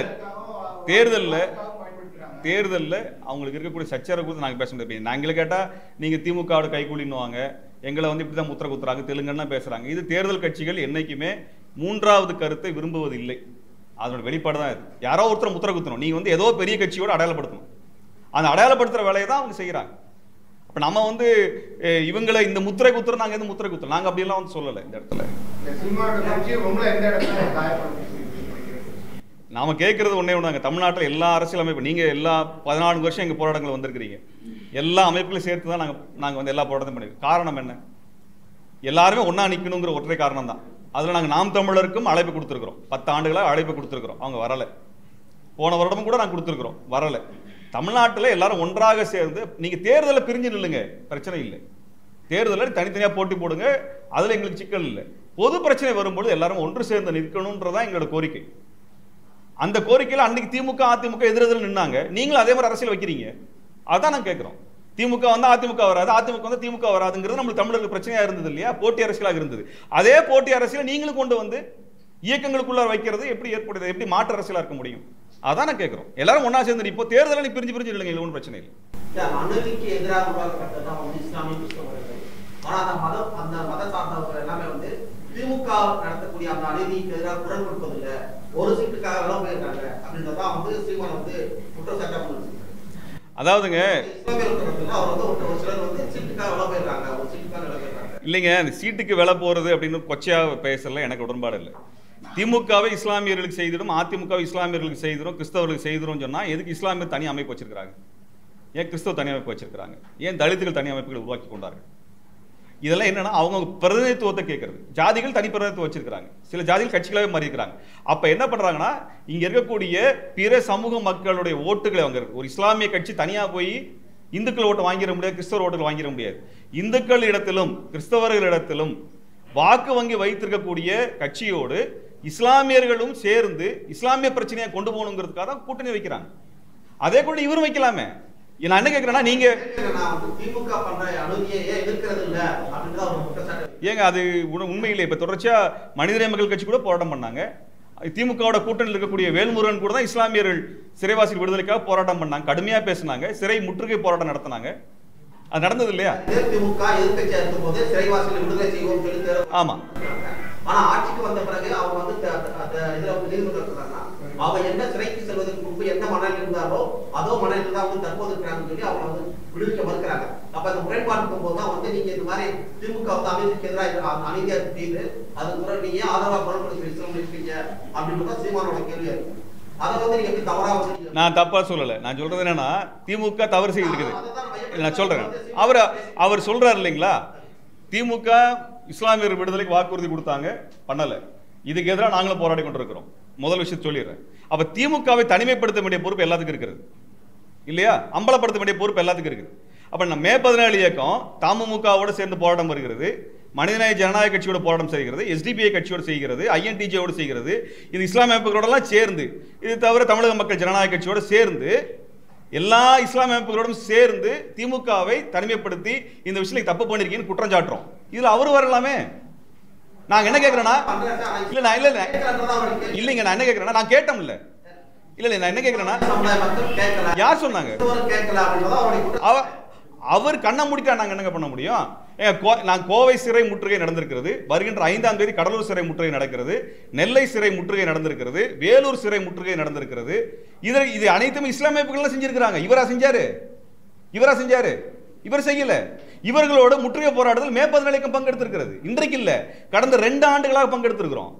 தேர்தலில் அவங்களுக்கு இருக்கக்கூடிய சச்சரவு குறித்து நாங்கள் பேச முடியாது. நாங்களே கேட்டால் நீங்கள் திமுகவோட கைகூலின்னுவாங்க, எங்களை வந்து இப்படி தான் முத்திர குத்துறாங்க, தெலுங்குன்னா பேசுகிறாங்க. இது தேர்தல் கட்சிகள் என்றைக்குமே மூன்றாவது கருத்தை விரும்புவதில்லை. அதோட வெளிப்பாடு தான் இது. யாரோ ஒருத்தர் முத்திர குத்தணும், நீங்கள் வந்து ஏதோ பெரிய கட்சியோடு அடையாளப்படுத்தணும். அந்த அடையாளப்படுத்துகிற வேலையை தான் அவங்க செய்கிறாங்க. அப்போ நம்ம வந்து இவங்களை இந்த முத்திரை குத்துறோம், நாங்கள் எந்த முத்திரை குத்துறோம், நாங்கள் அப்படியெல்லாம் வந்து சொல்லலை. இந்த இடத்துல நாம கேட்கறது ஒன்றே ஒன்றாங்க. தமிழ்நாட்டில் எல்லா அரசியல் அமைப்பு, நீங்கள் எல்லா 14 வருஷம் எங்கள் போராட்டங்கள் வந்திருக்கிறீங்க, எல்லா அமைப்புகளையும் சேர்த்து தான் நாங்கள் வந்து எல்லா போராட்டத்தையும் பண்ணிருக்கோம். காரணம் என்ன? எல்லாருமே ஒன்றா நிற்கணுங்கிற ஒற்றை காரணம் தான். அதில் நாங்கள் நாம் தமிழருக்கும் அழைப்பு கொடுத்துருக்குறோம். 10 ஆண்டுகளாக அழைப்பு கொடுத்துருக்குறோம், அவங்க வரலை. போன வருடமும் கூட நாங்கள் கொடுத்துருக்குறோம், வரலை. தமிழ்நாட்டில் எல்லாரும் ஒன்றாக சேர்ந்து நீங்கள் தேர்தலில் பிரிஞ்சு நில்லுங்க, பிரச்சனை இல்லை. தேர்தலில் தனித்தனியாக போட்டி போடுங்க, அதில் எங்களுக்கு சிக்கல் இல்லை. பொது பிரச்சனை வரும்போது எல்லாரும் ஒன்று சேர்ந்து நிற்கணுன்றதான் எங்களோட கோரிக்கை. அந்த கோரிக்கையில் அன்னைக்கு திமுக அதிமுக எதிரெதிரில் நின்னாங்க, நீங்களும் அதே மாதிரி அரசியல் வைக்கிறீங்க. அதான் நான் கேட்குறோம். திமுக வந்து அதிமுக வராது, அதிமுக வந்து திமுக வராதுங்கிறது நம்மளுக்கு தமிழருக்கு பிரச்சனையாக இருந்தது இல்லையா? போட்டி அரசியலாக இருந்தது. அதே போட்டி அரசியலை நீங்களும் கொண்டு வந்து இயக்கங்களுக்குள்ள வைக்கிறது எப்படி ஏற்படுது? எப்படி மாற்று அரசியலாக இருக்க முடியும்? அதான் நான் கேட்குறோம். எல்லாரும் ஒன்றா சேர்ந்து இப்போ தேர்தலில் நீ பிரிஞ்சு பிரிஞ்சு இல்லைங்க, ஒன்றும் பிரச்சனை இல்லை. அநீதிக்கு எதிராக உருவாக்கப்பட்டதான் வந்து இஸ்லாமிய கிறிஸ்தவர்கள். ஆனால் அந்த மத சார்ந்தவர்கள் எல்லாமே வந்து திமுக நடத்தக்கூடிய அந்த அநீதிக்கு எதிராக குரல் கொடுப்பதில்லை, ஒரு சீட்டுக்காக எல்லாம் போயிருக்காங்க அப்படின்றதான் வந்து சீமான் வந்து குற்றச்சாட்டா பண்ணுறாங்க. அதாவதுங்க, இல்லைங்க, அந்த சீட்டுக்கு விலை போறது அப்படின்னு கொச்சையாக பேசல எனக்கு உடன்பாடு இல்லை. திமுகவை இஸ்லாமியர்களுக்கு செய்திடும், அதிமுகவை இஸ்லாமியர்களுக்கு செய்திடும், கிறிஸ்தவர்களுக்கு செய்திடும் சொன்னா எதுக்கு இஸ்லாமியர் தனி அமைப்பு வச்சிருக்காங்க? ஏன் கிறிஸ்தவ தனி அமைப்பு வச்சிருக்காங்க? ஏன் தலித்துகள் தனி அமைப்புகளை உருவாக்கி கொண்டார்கள்? இதெல்லாம் என்னன்னா அவங்க பிரதிநிதித்துவத்தை கேட்கறது. ஜாதிகள் தனி பிரதிநிதித்துவம் வச்சிருக்காங்க, சில ஜாதிகள் கட்சிகளாகவே மாறி இருக்கிறாங்க. அப்ப என்ன பண்றாங்கன்னா, இங்க இருக்கக்கூடிய பிற சமூக மக்களுடைய ஓட்டுகளை அவங்க ஒரு இஸ்லாமிய கட்சி தனியா போய் இந்துக்கள் ஓட்டு வாங்கிட முடியாது, கிறிஸ்தவர் ஓட்டுகள் வாங்கிட முடியாது. இந்துக்கள் இடத்திலும் கிறிஸ்தவர்கள் இடத்திலும் வாக்கு வங்கி வைத்திருக்கக்கூடிய கட்சியோடு இஸ்லாமியர்களும் சேர்ந்து இஸ்லாமிய பிரச்சனையை கொண்டு போகணுங்கிறதுக்காக தான் கூட்டணி வைக்கிறாங்க. அதே கூட இவரும் வைக்கலாமே. நான் என்ன கேட்கிறேன்னா, நீங்க ஏங்க அது உண்மையிலே இப்ப தொடர்ச்சியா மனிதநேய மக்கள் கட்சி கூட போராட்டம் பண்ணாங்க. திமுகவோட கூட்டணியில் இருக்கக்கூடிய வேல்முருகன் கூட தான் இஸ்லாமியர்கள் சிறைவாசி விடுதலைக்காக போராட்டம் பண்ணாங்க, கடுமையா பேசினாங்க, சிறை முற்றுகை போராட்டம் நடத்தினாங்க. அது நடந்தது இல்லையா? திமுக எதிர்க்கட்சியா இருக்கும் போது சிறைவாசிகளை விடுதலை செய்வோம் சொல்லி ஆமா. ஆனா ஆட்சிக்கு வந்த பிறகு அவங்க வந்து இதுல நீதிமன்றம் அவங்க என்ன சிறைக்கு செல்வதற்கு முன்பு என்ன மனநிலை இருந்தாரோ அதோ மனநிலை தான் வந்து தற்போது இருக்கிறாங்கன்னு சொல்லி அவங்க வந்து விடுவிக்க மறுக்கிறாங்க. அப்ப அந்த முறைப்பாடு இருக்கும்போது தான் வந்து நீங்க இந்த மாதிரி திமுக வந்து அமைதிக்கு எதிராக அமைதியா செய்து அது கூட நீங்க ஆதரவா குரல் கொடுத்து இருக்கீங்க அப்படின்னு சீமானோட கேள்வியா இருக்கு. அதை வந்து நீங்க எப்படி தவறா வந்து நான் தப்பா சொல்லல. நான் சொல்றது என்னன்னா திமுக தவறு செய்திருக்குது. நான் சொல்றேன், அவர் சொல்றாரு இல்லைங்களா, திமுக இஸ்லாமியர் விடுதலைக்கு வாக்குறுதி கொடுத்தாங்க, பண்ணல. இதுக்கு எதிராக நாங்களும் போராடி கொண்டிருக்கிறோம். முதல் விஷயத்தை சொல்லிடுறேன். அப்ப திமுகவை தனிமைப்படுத்த வேண்டிய பொறுப்பு எல்லாத்துக்கும் இருக்கிறது இல்லையா? அம்பலப்படுத்த வேண்டிய பொறுப்பு எல்லாத்துக்கும் இருக்குது. அப்ப நம்ம மே 17 இயக்கம் தமுமுகவோட சேர்ந்து போராட்டம் வருகிறது, மனிதநேய ஜனநாயக கட்சியோட போராட்டம் செய்கிறது, எஸ்டிபிஐ கட்சியோடு செய்கிறது, ஐஎன்டிஜேயோடு செய்கிறது, இது இஸ்லாமிய அமைப்புகளோடலாம் சேர்ந்து, இது தவிர தமிழக மக்கள் ஜனநாயக கட்சியோடு சேர்ந்து, எல்லா இஸ்லாமிய அமைப்புகளோடும் சேர்ந்து திமுகவை தனிமைப்படுத்தி இந்த விஷயத்தை தப்பு பண்ணிருக்கீங்கன்னு குற்றம் சாட்டுறோம். இதுல அவரு வரலாமே. நாங்க என்ன கேட்கிறேன்னா, இல்லைங்க, நான் என்ன கேட்கிறேன்னா, நான் கேட்டோம்ல, இல்ல நான் என்ன கேட்கிறேன்னா, யார் சொன்னாங்க? அவர் கண்ண மூடிட்டா நாங்க என்னங்க பண்ண முடியும்? நான் கோவை சிறை முற்றுகை நடந்திருக்கிறது, வருகின்ற 5ஆம் தேதி கடலூர் சிறை முற்றுகை நடக்கிறது, நெல்லை சிறை முற்றுகை நடந்திருக்கிறது, வேலூர் சிறை முற்றுகை நடந்திருக்கிறது. இது அனைத்தும் இஸ்லாமிய அமைப்புகள் செஞ்சிருக்கிறாங்க. இவரா செஞ்சாரு? இவர் செய்யல. இவர்களோட முற்றுகை போராட்டத்தில் மே 17 இயக்கம் பங்கெடுத்திருக்கிறது. இன்றைக்கு இல்ல, கடந்த 2 ஆண்டுகளாக பங்கெடுத்திருக்கிறோம்.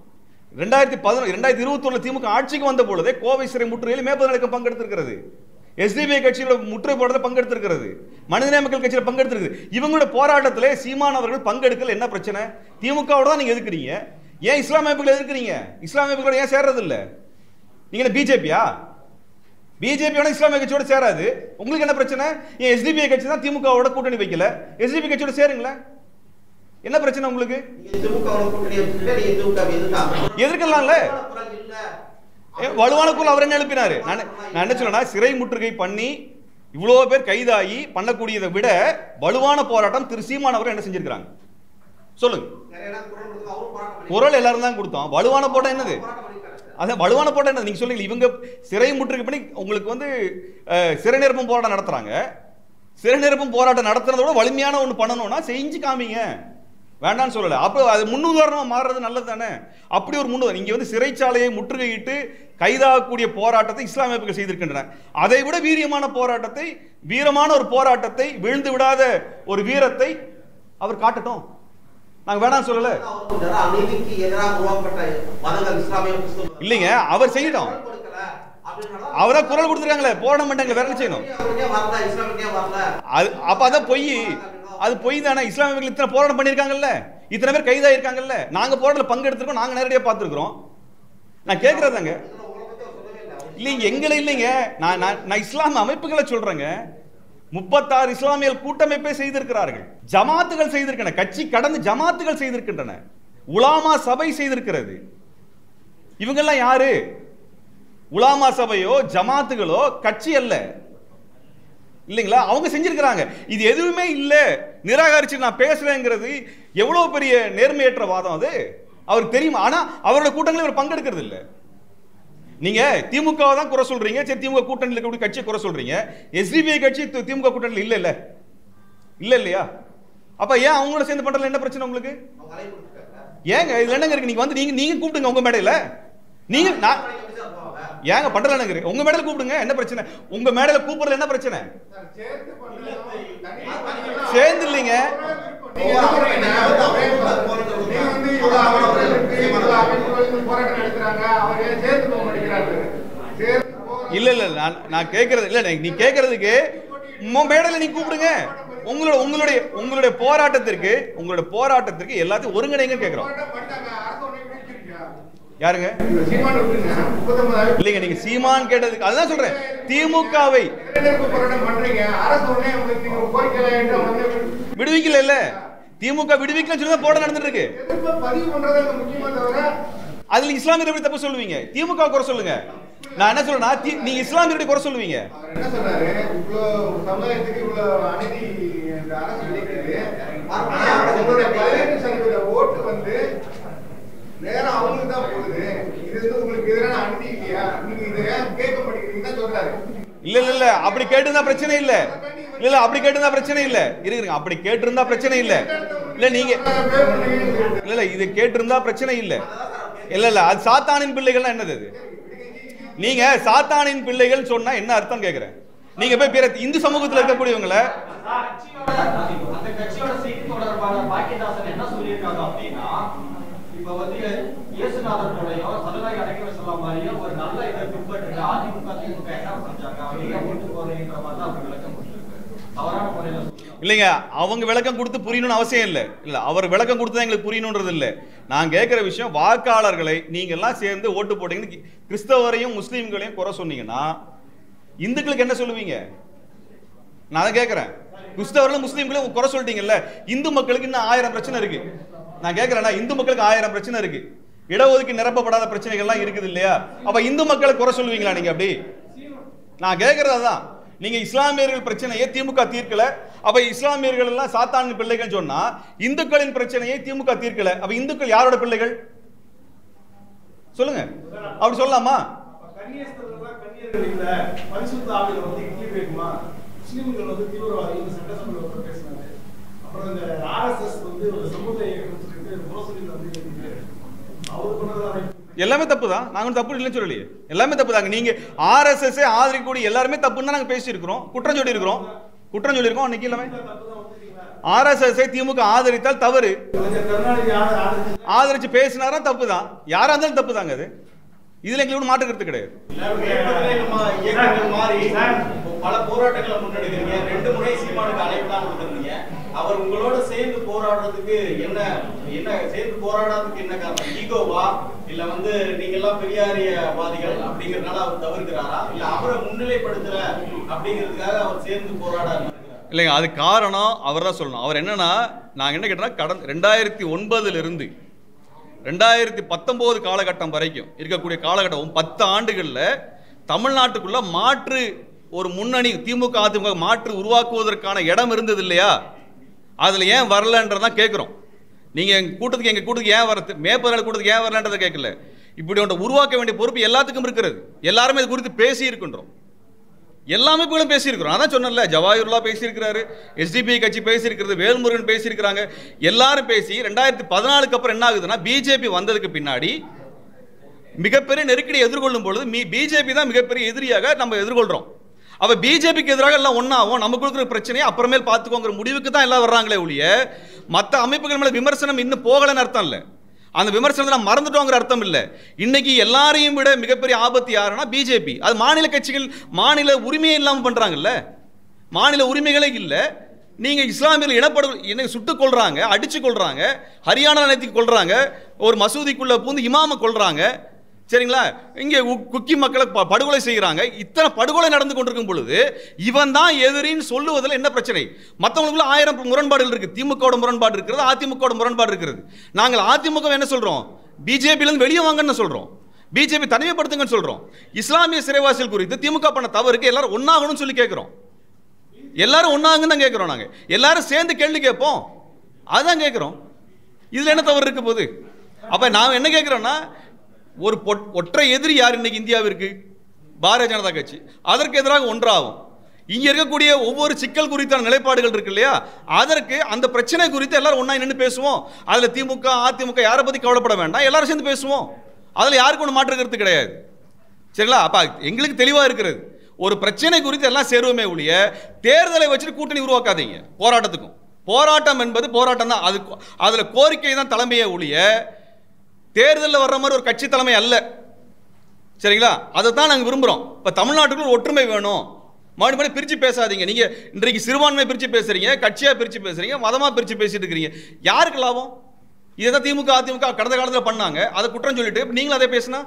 2021 திமுக ஆட்சிக்கு வந்த பொழுதே கோவை சிறை முற்றுகையில் மே 17 இயக்கம் பங்கெடுத்திருக்கிறது. எஸ்டிபிஐ கட்சியோட முற்றுகை போராட்டத்தில் பங்கெடுத்திருக்கிறது, மனிதநேய மக்கள் கட்சியில் பங்கெடுத்திருக்கு. இவங்களோட போராட்டத்திலே சீமான் அவர்கள் பங்கெடுக்கல. என்ன பிரச்சனை? திமுகவோட தான் நீங்க எதிர்க்கிறீங்க. ஏன் இஸ்லாமிய அமைப்புகளை எதிர்க்கிறீங்க? இஸ்லாமிய அமைப்புகளோட ஏன் சேர்றது இல்ல? நீங்க பிஜேபியா? பிஜேபியோட இஸ்லாமிய கட்சியோட சேராது. உங்களுக்கு என்ன பிரச்சனை? ஏன் எஸ்டிபிஐ கட்சி தான் திமுகவோட கூட்டணி வைக்கல, எஸ்டிபி கட்சியோட சேருங்களேன். என்ன பிரச்சனை உங்களுக்கு? எதிர்க்கலாம்ல. வலுவான குரல் அவர் என்ன எழுப்பினாரு? நான் என்ன சொல்றேன்னா, சிறை முற்றுகை பண்ணி இவ்வளவு பேர் கைதாகி பண்ணக்கூடியதை விட வலுவான போராட்டம் திரு சீமான் அவர் என்ன செஞ்சிருக்காங்க சொல்லுங்க. குரல் எல்லாரும் தான் கொடுத்தோம். வலுவான போராட்டம் என்னது? அதான் வலுவான போராட்டம் என்ன? நீங்க சொல்லுங்க. இவங்க சிறை முற்றுகை பண்ணி உங்களுக்கு வந்து சிறை நிரப்பும் போராட்டம் நடத்துறாங்க. சிறை நிரப்பும் போராட்டம் நடத்துறதோட வலிமையான ஒன்று பண்ணணும்னா செஞ்சு காமிங்க, வேண்டான்னு சொல்லல. அப்போ அது முன்னுதாரணமா மாறுறது நல்லது தானே? அப்படி ஒரு முன்னுதாரணம். இங்க வந்து சிறைச்சாலையை முற்றுகையிட்டு கைதாகக்கூடிய போராட்டத்தை இஸ்லாமிய அமைப்புகள் செய்திருக்கின்றன. அதை விட வீரியமான போராட்டத்தை, வீரமான ஒரு போராட்டத்தை, விழுந்து விடாத ஒரு வீரத்தை அவர் காட்டட்டும். நாங்க வேணாம் சொல்லல. இல்லைங்க, அவர் செய்யட்டும். அவரா குரல் கொடுத்துருக்காங்களே, போராட மாட்டாங்க, வேற என்ன செய்யணும்? அப்ப அதான் பொய். அது பொய் தானே. இஸ்லாமியர்கள் இத்தனை போராட்டம் பண்ணிருக்காங்கல்ல, இத்தனை பேர் கைதாயிருக்காங்கல்ல, நாங்க போராட்டத்தில் பங்கெடுத்திருக்கோம், நாங்க நேரடியாக பார்த்துருக்கிறோம். நான் கேட்கறதாங்க. இல்லைங்க, எங்களை இல்லைங்க, நான் இஸ்லாமிய அமைப்புகளை சொல்றேங்க. 36 இஸ்லாமிய கூட்டமைப்பை செய்திருக்கிறார்கள், ஜமாத்துகள் செய்திருக்கின்றன, கட்சி கடந்து ஜமாத்துகள் செய்திருக்கின்றன, உலாமா சபை செய்திருக்கிறது. இவங்கெல்லாம் யாரு? உலாமா சபையோ ஜமாத்துகளோ கட்சி அல்ல, இல்லைங்களா? அவங்க செஞ்சிருக்கிறாங்க. இது எதுவுமே இல்ல, நிராகரிச்சு நான் பேசுறேங்கிறது எவ்வளவு பெரிய நேர்மையற்ற வாதம் அது அவருக்கு தெரியுமா? ஆனா அவரோட கூட்டங்களில் இவர் பங்கெடுக்கிறது இல்ல. நீங்க திமுக தான் குறை சொல்றீங்க, சரி திமுக கூட்டணியில் இருக்கக்கூடிய கட்சியை குறை சொல்றீங்க. எஸ்டிபிஐ கட்சி திமுக கூட்டணியில் இல்ல இல்லையா? அப்ப ஏன் அவங்களோட சேர்ந்து பண்றதுல என்ன பிரச்சனை உங்களுக்கு? ஏங்க இதுல என்னங்க இருக்கு? நீங்க வந்து நீங்க கூப்பிடுங்க உங்க மேடையில. நீங்க ஏங்க பண்றல உங்க மேடையில கூப்பிடுங்க, என்ன பிரச்சனை? உங்க மேடையில கூப்பிடுறது என்ன பிரச்சனை? சேர்ந்து இல்லைங்க. இல்ல இல்ல, நான் கேட்கறது இல்ல, நீ கேட்கறதுக்கு மேடையில நீ கூப்பிடுங்க. உங்களுடைய போராட்டத்திற்கு எல்லாத்தையும் ஒருங்கிணைங்க கேட்கிறோம். யாருங்க? இல்லைங்க, நீங்க சீமான் கேட்டதுக்கு அதுதான் சொல்றேன். திமுகவை விடுவிக்கல இல்ல, திமுக விடுவிக்கல சொல்லி போராட்டம் நடந்துட்டு இருக்கு. அதுல இஸ்லாமியர் எப்படி தப்பு சொல்லுவீங்க? திமுக குறை சொல்லுங்க. நான் என்ன சொல்றேன்னா, நீங்க இஸ்லாமியருடைய குறை சொல்லுவீங்க. நேரம் அவங்களுக்கு தான் போகுது. இது உங்களுக்கு இல்ல அப்படி கேட்டிருந்தா பிரச்சனை இல்ல. இல்ல அப்படி கேட்டிருந்தா பிரச்சனை இல்ல. இருக்குங்க, அப்படி கேட்டிருந்தா பிரச்சனை இல்ல. இல்ல நீங்க இல்ல இது கேட்டிருந்தா பிரச்சனை இல்ல. இல்ல அது சாத்தானின் பிள்ளைகள் என்னது? அது நீங்க சாத்தானின் பிள்ளைகள் சொன்னா என்ன அர்த்தம் கேக்குறேன். நீங்க போய் பிற இந்து சமூகத்துல இருக்கக்கூடியவங்கள அந்த கட்சியோட செய்தி தொடர்பாளர் பாக்கியதாசன் என்ன சொல்லியிருக்காங்க அப்படின்னா, இப்ப வந்து இயேசுநாதர் போலயும் சமுதாய அடைக்கல சொல்ல மாதிரியும் ஒரு நல்ல இதை பின்பற்றுங்க, அதிமுக திமுக என்ன செஞ்சாங்க அவங்க ஓட்டு போறீங்கிற மாதிரி தான் அவங்க விளக்கம் கொடுத்துருக்காரு. தவறான முறையில இல்லைங்க, அவங்க விளக்கம் கொடுத்து புரியணும்னு அவசியம் இல்லை. இல்ல அவர் விளக்கம் கொடுத்து எங்களுக்கு புரியணுன்றது இல்லை. நான் கேட்கிற விஷயம், வாக்காளர்களை நீங்க எல்லாம் சேர்ந்து ஓட்டு போட்டீங்கன்னு கிறிஸ்தவரையும் முஸ்லீம்களையும் குறை சொன்னீங்கன்னா இந்துக்களுக்கு என்ன சொல்லுவீங்க? நான் கேட்கிறேன். கிறிஸ்தவர்களும் முஸ்லீம்களையும் குறை சொல்லிட்டீங்கல்ல, இந்து மக்களுக்கு இன்னும் 1000 பிரச்சனை இருக்கு. நான் கேட்கிறேன்னா இந்து மக்களுக்கு 1000 பிரச்சனை இருக்கு. இடஒதுக்கீடு நிரப்பப்படாத பிரச்சனைகள்லாம் இருக்குது இல்லையா? அப்ப இந்து மக்களை குறை சொல்லுவீங்களா நீங்க? அப்படி நான் கேட்கறது அதான். நீங்க இஸ்லாமியர்கள் பிரச்சனையை திமுக தீர்க்கல, அப்ப இஸ்லாமியர்கள் எல்லாம் சாத்தானின் பிள்ளைகள் சொன்னா இந்துக்களின் பிரச்சனையை திமுக தீர்க்கல, அப்ப இந்துக்கள் யாரோட பிள்ளைகள் சொல்லுங்க? அப்படி சொல்லலாமா? எல்லாமே தப்பு தான். நாங்க தப்பு இல்லைன்னு சொல்லலையே, எல்லாமே தப்பு தாங்க. நீங்க RSS ஆதரிக்கக்கூடிய எல்லாருமே தப்புன்னு நாங்க பேசி இருக்கிறோம், குற்றம் சொல்லி இருக்கிறோம். அன்னைக்கு எல்லாமே RSS திமுக ஆதரித்தால் தவறு, ஆதரிச்சு பேசினாரா தப்பு தான். யாரா இருந்தாலும் தப்பு தாங்க. அது இதுல எங்களுக்கு மாற்று கருத்து கிடையாது. பல போராட்டங்களை முன்னெடுக்கிறீங்க, 2 முறை சீமானுக்கு அழைப்புலாம் கொடுத்துருந்தீங்க. அவர் உங்களோட சேர்ந்து போராடுறதுக்கு என்ன சேர்ந்து போராடுறதுக்கு என்ன காரணம்? ஈகோவா, இல்ல வந்து நீங்க எல்லாம் பெரியாரியவாதிகள் அப்படிங்கறதுனால அவர் தவிர்க்கிறாரா, இல்ல அவரை முன்னிலைப்படுத்தல அப்படிங்கிறதுக்காக அவர் சேர்ந்து போராடாரு? இல்லைங்க, அது காரணம் அவர் தான் சொல்லணும். அவர் என்னன்னா, நாங்க என்ன கேட்டோம்னா, கடந்த 2009 இருந்து 2019 காலகட்டம் வரைக்கும் இருக்கக்கூடிய காலகட்டம் 10 ஆண்டுகள்ல தமிழ்நாட்டுக்குள்ள மாற்று ஒரு முன்னணி திமுக அதிமுக மாற்று உருவாக்குவதற்கான இடம் இருந்தது இல்லையா? அதுல ஏன் வரலன்றதான் கேட்கிறோம். நீங்க எங்க கூட்டத்துக்கு ஏன் வரது, மேற்பதினால கூட்டத்துக்கு ஏன் வரலன்றதை கேட்கல. இப்படி ஒன்றை உருவாக்க வேண்டிய பொறுப்பு எல்லாத்துக்கும் இருக்கிறது. எல்லாருமே இது குறித்து பேசி இருக்கின்றோம், எல்லா அமைப்புகளும் பேசியிருக்கிறோம். அதான் சொன்னல, ஜவாஹிருல்லா பேசியிருக்கிறாரு, SDPI கட்சி பேசியிருக்கிறது, வேல்முருகன் பேசியிருக்கிறாங்க, எல்லாரும் பேசி 2014 அப்புறம் என்ன ஆகுதுன்னா, பிஜேபி வந்ததுக்கு பின்னாடி மிகப்பெரிய நெருக்கடியை எதிர்கொள்ளும் பொழுது பிஜேபி தான் மிகப்பெரிய எதிரியாக நம்ம எதிர்கொள்றோம். அப்ப பிஜேபிக்கு எதிராக எல்லாம் ஒன்னாகும், நமக்கு இருக்கிற பிரச்சனையை அப்புறமேல் பார்த்துக்கோங்கிற முடிவுக்கு தான் எல்லாம் வர்றாங்களே ஒழிய மற்ற அமைப்புகள் மேல விமர்சனம் இன்னும் போகலன்னு அர்த்தம் இல்லை. அந்த விமர்சனத்தை நான் மறந்துட்டோங்கிற அர்த்தம் இல்லை. இன்னைக்கு எல்லாரையும் விட மிகப்பெரிய ஆபத்து யாருன்னா பிஜேபி. அது மாநில கட்சிகள் மாநில உரிமையே இல்லாமல் பண்றாங்கல்ல, மாநில உரிமைகளே இல்லை. நீங்க இஸ்லாமியர்கள் சுட்டுக் கொள்றாங்க, அடிச்சு கொள்றாங்க, ஹரியானா நேத்திக்கு கொள்றாங்க, ஒரு மசூதிக்குள்ள பூந்து இமாம கொள்றாங்க, சரிங்களா? இங்கே குக்கி மக்களை படுகொலை செய்கிறாங்க. இத்தனை படுகொலை நடந்து கொண்டிருக்கும் பொழுது இவன் தான் எதிரின்னு சொல்லுவதில் என்ன பிரச்சனை? மற்றவங்களுக்குள்ள 1000 முரண்பாடுகள் இருக்கு. திமுகவோட முரண்பாடு இருக்கிறது, அதிமுகவோட முரண்பாடு இருக்கிறது. நாங்கள் அதிமுக என்ன சொல்றோம்? பிஜேபியிலிருந்து வெளியே வாங்கன்னு சொல்றோம், பிஜேபி தனிமைப்படுத்துங்கன்னு சொல்றோம். இஸ்லாமிய சிறைவாசிகள் குறித்து திமுக பண்ண தவறுக்கு எல்லாரும் ஒன்னாகணும்னு சொல்லி கேட்கிறோம். எல்லாரும் ஒன்னாங்கன்னு தான் கேட்கிறோம். நாங்க எல்லாரும் சேர்ந்து கேள்வி கேட்போம், அதுதான் கேட்கிறோம். இதுல என்ன தவறு இருக்க போகுது? அப்ப நான் என்ன கேட்கிறோம்னா, ஒரு ஒற்றை எதிரி யார் இன்னைக்கு இந்தியாவிற்கு? பாரதிய ஜனதா கட்சி. அதற்கு எதிராக ஒன்றாகும். இங்க இருக்கக்கூடிய ஒவ்வொரு சிக்கல் குறித்தான நிலைப்பாடுகள் இருக்கு இல்லையா, அதற்கு அந்த பிரச்சனை குறித்து எல்லாரும் ஒண்ணா நின்று பேசுவோம். அதுல திமுக அதிமுக யாரை பத்தி கவலைப்பட வேண்டாம், எல்லாரும் சேர்ந்து பேசுவோம். அதுல யாருக்கும் ஒன்று மாற்று கருத்து கிடையாது, சரிங்களா? அப்ப எங்களுக்கு தெளிவா இருக்கிறது, ஒரு பிரச்சனை குறித்து எல்லாம் சேருவோமே ஒழிய தேர்தலை வச்சுட்டு கூட்டணி உருவாக்காதீங்க. போராட்டத்துக்கும் போராட்டம் என்பது போராட்டம் தான், அதுல கோரிக்கை தான் தலைமையே ஒழிய தேர்தலில் வர்ற மாதிரி ஒரு கட்சி தலைமை அல்ல, சரிங்களா? அதை தான் நாங்கள் விரும்புகிறோம். இப்போ தமிழ்நாட்டுக்குள்ள ஒற்றுமை வேணும், மறுபடியும் பிரித்து பேசாதீங்க. நீங்கள் இன்றைக்கு சிறுபான்மை பிரித்து பேசுறீங்க, கட்சியாக பிரித்து பேசுறீங்க, மதமாக பிரித்து பேசிட்டு இருக்கிறீங்க. யாருக்கு லாபம்? இதை தான் திமுக அதிமுக கடந்த காலத்தில் பண்ணாங்க, அதை குற்றம் சொல்லிட்டு நீங்களும் அதை பேசினா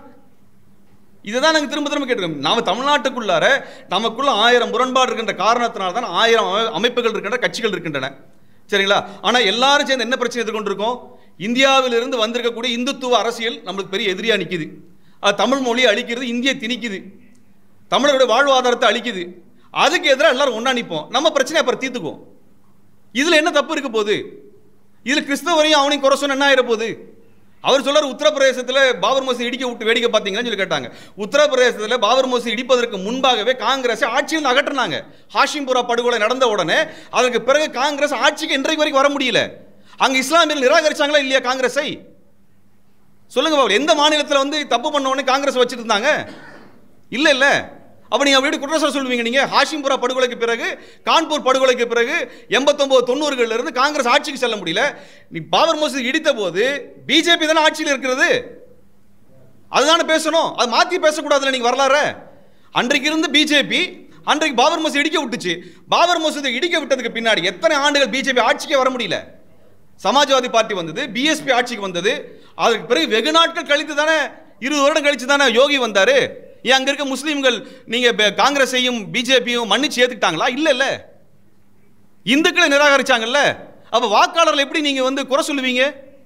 இதை தான் நாங்கள் திரும்ப திரும்ப கேட்டுருக்கோம். நாம் தமிழ்நாட்டுக்குள்ளார நமக்குள்ள 1000 முரண்பாடு இருக்கின்ற காரணத்தினால தான் 1000 அமைப்புகள் இருக்கின்ற கட்சிகள் இருக்கின்றன, சரிங்களா? ஆனால் எல்லாரும் சேர்ந்து என்ன பிரச்சனை எதிர்கொண்டிருக்கோம்? இந்தியாவிலிருந்து வந்திருக்கக்கூடிய இந்துத்துவ அரசியல் நம்மளுக்கு பெரிய எதிரியா நிற்குது. அது தமிழ் மொழியை அழிக்கிறது, இந்தியை திணிக்குது, தமிழருடைய வாழ்வாதாரத்தை அழிக்குது. அதுக்கு எதிராக எல்லாரும் ஒன்றா நிற்போம், நம்ம பிரச்சனை அப்புறம் தீர்த்துக்குவோம். இதில் என்ன தப்பு இருக்க போகுது? இதில் கிறிஸ்தவரையும் அவனையும் குறை சொன்ன என்ன ஆயிர போகுது? அவர் சொல்றாரு உத்தரப்பிரதேசத்தில் பாபர் மசூதி இடிக்க விட்டு வேடிக்கை பார்த்தீங்கன்னு சொல்லி கேட்டாங்க. உத்தரப்பிரதேசத்தில் பாபர் மசூதி இடிப்பதற்கு முன்பாகவே காங்கிரஸ் ஆட்சியில் அகற்றினாங்க. ஹாஷிம்புரா படுகொலை நடந்த உடனே அதற்கு பிறகு காங்கிரஸ் ஆட்சிக்கு இன்றைக்கு வரைக்கும் வர முடியல. அங்க இஸ்லாமியர்கள் நிராகரிச்சாங்களா இல்லையா காங்கிரஸை? சொல்லுங்க பாபு, எந்த மாநிலத்தில் வந்து தப்பு பண்ண உடனே காங்கிரஸ் வச்சிட்டு இருந்தாங்க? இல்ல இல்ல. அப்ப நீங்க வீடு குற்றச்சாட்டு சொல்லுவீங்க. நீங்க ஹாஷிம்புரா படுகொலைக்கு பிறகு, கான்பூர் படுகொலைக்கு பிறகு 89 90களில் இருந்து காங்கிரஸ் ஆட்சிக்கு செல்ல முடியல. நீ பாபர் மசூதி இடித்த போது பிஜேபி தானே ஆட்சியில் இருக்கிறது, அதுதானே பேசணும். அது மாத்தி பேசக்கூடாதுல நீங்க வரலாறு. அன்றைக்கு இருந்து பிஜேபி அன்றைக்கு பாபர் மசூதி இடிக்க விட்டுச்சு. பாபர் மசூதி இடிக்க விட்டதுக்கு பின்னாடி எத்தனை ஆண்டுகள் பிஜேபி ஆட்சிக்கே வர முடியல. சமாஜ்வாதி பார்ட்டி வந்தது, பிஎஸ்பி ஆட்சிக்கு வந்தது. அதுக்கு பிறகு வெகு நாட்கள் கழித்து தானே, 20 வருடம் கழிச்சு தானே யோகி வந்தாரு. ஏன் அங்க இருக்க முஸ்லீம்கள் நீங்க காங்கிரஸையும் பிஜேபியும் மன்னிச்சு ஏத்துக்கிட்டாங்களா? இல்ல இல்ல. இந்துக்களை நிராகரிச்சாங்கல்ல. அப்ப வாக்காளர்கள் எப்படி நீங்க வந்து குறை சொல்லுவீங்க?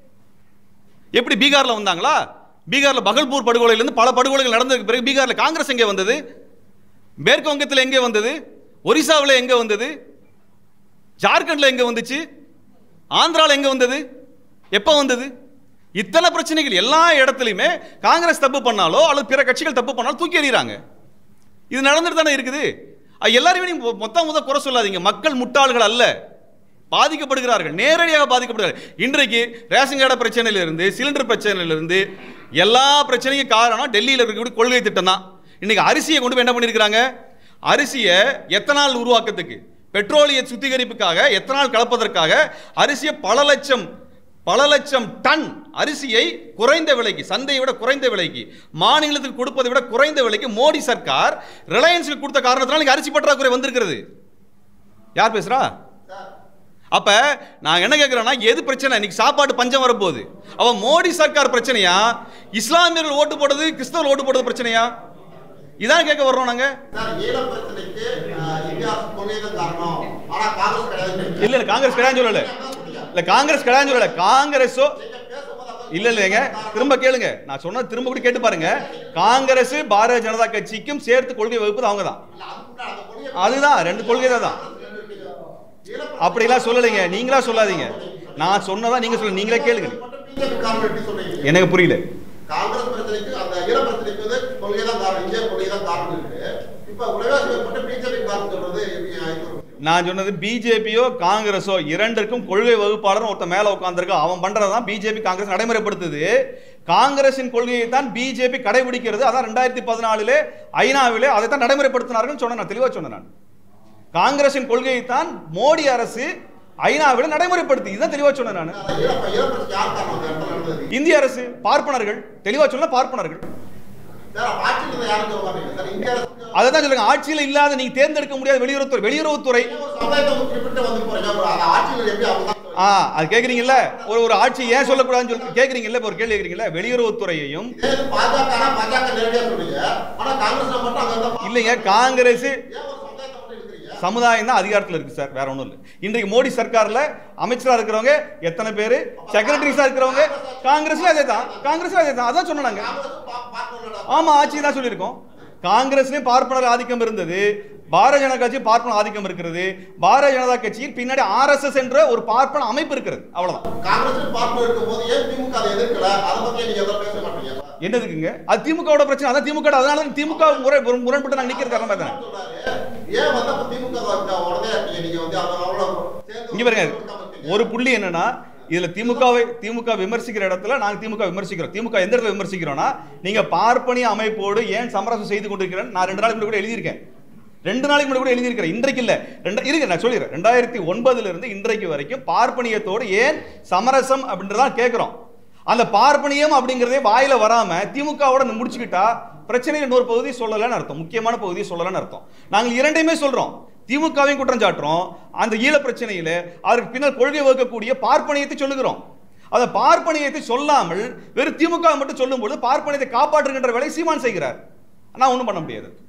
எப்படி பீகார்ல வந்தாங்களா? பீகார்ல பகல்பூர் படுகொலையில இருந்து பல படுகொலைகள் நடந்ததுக்கு பிறகு பீகார்ல காங்கிரஸ் எங்கே வந்தது? மேற்கு வங்கத்தில் எங்கே வந்தது? ஒரிசாவில் எங்கே வந்தது? ஜார்க்கண்ட்ல எங்கே வந்துச்சு? ஆந்திராவில் எங்கே வந்தது? எப்போ வந்தது? இத்தனை பிரச்சனைகள் எல்லா இடத்துலையுமே காங்கிரஸ் தப்பு பண்ணாலோ அல்லது பிற கட்சிகள் தப்பு பண்ணாலும் தூக்கி எறிகிறாங்க. இது நடந்துட்டு தானே இருக்குது. எல்லாருமே நீங்க மொத்த குறை சொல்லாதீங்க. மக்கள் முட்டாள்கள் அல்ல, பாதிக்கப்படுகிறார்கள், நேரடியாக பாதிக்கப்படுகிறார்கள். இன்றைக்கு ரேஷன் கார்டு பிரச்சனையிலிருந்து, சிலிண்டர் பிரச்சனையிலிருந்து எல்லா பிரச்சனைக்கும் காரணம் டெல்லியில் இருக்கக்கூடிய கொள்கை திட்டம் தான். இன்னைக்கு அரிசியை கொண்டு போய் என்ன பண்ணியிருக்கிறாங்க? அரிசியை எத்தனால் உருவாக்கத்துக்கு, பெட்ரோலிய சுத்திகரிப்புக்காக, எத்தனால் கலப்பதற்காக அரிசியை பல லட்சம் டன் அரிசியை குறைந்த விலைக்கு, சந்தையை விட குறைந்த விலைக்கு, மாநிலத்துக்கு கொடுப்பதை விட குறைந்த விலைக்கு மோடி சர்க்கார் ரிலையன்ஸுக்கு கொடுத்த காரணத்தினால அரிசி பற்றாக்குறை வந்திருக்கிறது. யார் பேசுறா? அப்ப நான் என்ன கேட்கிறேன்னா, எது பிரச்சனை? இன்னைக்கு சாப்பாடு பஞ்சம் வரப்போகுது. அவ மோடி சர்க்கார் பிரச்சனையா, இஸ்லாமியர்கள் ஓட்டு போடுறது, கிறிஸ்தவர்கள் ஓட்டு போடுறது பிரச்சனையா? இதான் கேட்க வர்றோம் நாங்க. இல்ல காங்கிரஸ் கிடையாது சொல்லல. இல்ல காங்கிரஸ் கிடையாது சொல்லல. காங்கிரஸோ இல்லைங்க, திரும்ப கேளுங்க. நான் சொன்னது திரும்ப கூட கேட்டு பாருங்க. காங்கிரஸ் பாரதிய ஜனதா கட்சிக்கும் சேர்த்து கொள்கை வகுப்பது அவங்க தான். அதுதான் ரெண்டு கொள்கை தான். அப்படிலாம் சொல்லலைங்க, நீங்களா சொல்லாதீங்க. நான் சொன்னதா நீங்க சொல்லுங்க, நீங்களே கேளுங்க. எனக்கு புரியல. காங்கிரஸ் பிரச்சனைக்கு அந்த ஈழ பிரச்சனைக்கு கொள்கை தான் காரணம், இந்திய கொள்கை தான் காரணம் இருக்கு. இப்ப உலகளாவிய போட்டு பிஜேபி காரணம் சொல்றது. நான் சொன்னது பிஜேபியோ காங்கிரஸோ இரண்டிற்கும் கொள்கை வகுப்பாளர் ஒருத்த மேல உட்கார்ந்திருக்க, அவன் பண்றதான் பிஜேபி காங்கிரஸ் நடைமுறைப்படுத்துது. காங்கிரசின் கொள்கையை தான் பிஜேபி கடைபிடிக்கிறது. அதான் 2014 ஐநாவிலே அதை தான் நடைமுறைப்படுத்தினார்கள் சொன்ன. நான் தெளிவா சொன்னேன். நான் காங்கிரசின் கொள்கையை தான் மோடி அரசு ஐநாவில் நடைமுறைப்படுத்தி, இதுதான் தெளிவா சொன்னேன். நான் இந்திய அரசு, பார்ப்பனர்கள், தெளிவா சொன்ன பார்ப்பனர்கள். அதான் சொல்லுங்க, ஆட்சியில் இல்லாத நீங்க தேர்ந்தெடுக்க முடியாத வெளியுறவுத்துறை அது கேக்குறீங்கல்ல. ஒரு ஆட்சி ஏன் சொல்லக்கூடாதுன்னு சொல்லி கேக்குறீங்கல்ல. ஒரு கேள்வி கேக்குறீங்கல்ல, வெளியுறவுத்துறையையும் இல்லைங்க, காங்கிரஸ் சமுதாயம் தான் அதிகாரத்தில் இருக்கு சார், வேற ஒன்றும் இல்லை. இன்றைக்கு மோடி சர்க்கார்ல அமைச்சரா இருக்கிறவங்க எத்தனை பேரு, செக்ரட்டரிஸா இருக்கிறவங்க காங்கிரஸ்ல அதே தான், அதான் சொன்னாங்க. ஆமா, ஆட்சி தான் சொல்லியிருக்கோம். காங்கிரஸ்லயும் பார்ப்பனர் ஆதிக்கம் இருந்தது, பாரதிய ஜனதா கட்சி பார்ப்பன ஆதிக்கம் இருக்கிறது. பாரதிய ஜனதா கட்சியின் பின்னாடி RSS என்ற ஒரு பார்ப்பன அமைப்பு இருக்கிறது. அவ்வளவுதான். என்னதுக்குங்க அது? திமுகவோட பிரச்சனை. அதான் திமுக, அதனால திமுக முரண்பட்டு நாங்க நிக்கிற காரணம் தானே. இங்க பாருங்க, ஒரு புள்ளி என்னன்னா, இதுல திமுக விமர்சிக்கிற இடத்துல நாங்க திமுக விமர்சிக்கிறோம். திமுக எந்த இடத்துல விமர்சிக்கிறோம்னா, நீங்க பார்ப்பனிய அமைப்போடு ஏன் சமரசம் செய்து கொண்டிருக்கிறேன். நான் 2 நாளைக்கு கூட எழுதியிருக்கேன். 2 நாளைக்கு முன்னாடி கூட எழுதியிருக்கிறேன். இன்றைக்கு இல்ல, இருக்கு நான் சொல்லிடுறேன். 2009 இருந்து இன்றைக்கு வரைக்கும் பார்ப்பனியத்தோடு ஏன் சமரசம் அப்படின்றதான் கேட்கிறோம். அந்த பார்ப்பனியம் அப்படிங்கிறதே வாயில வராம திமுகவோட முடிச்சுக்கிட்டா பிரச்சனையில் இன்னொரு பகுதி சொல்லலன்னு அர்த்தம், முக்கியமான பகுதியை சொல்லலன்னு அர்த்தம். நாங்கள் இரண்டையுமே சொல்றோம். திமுகவையும் குற்றம் சாட்டுறோம், அந்த ஈழ பிரச்சனையில அதற்கு பின்னால் கொள்கை வகுக்கக்கூடிய பார்ப்பனியத்தை சொல்லுகிறோம். அந்த பார்ப்பனியத்தை சொல்லாமல் வெறும் திமுக மட்டும் சொல்லும் பொழுது பார்ப்பனியத்தை காப்பாற்றுகின்ற வேலை சீமான் செய்கிறார். நான் ஒன்றும் பண்ண முடியாது.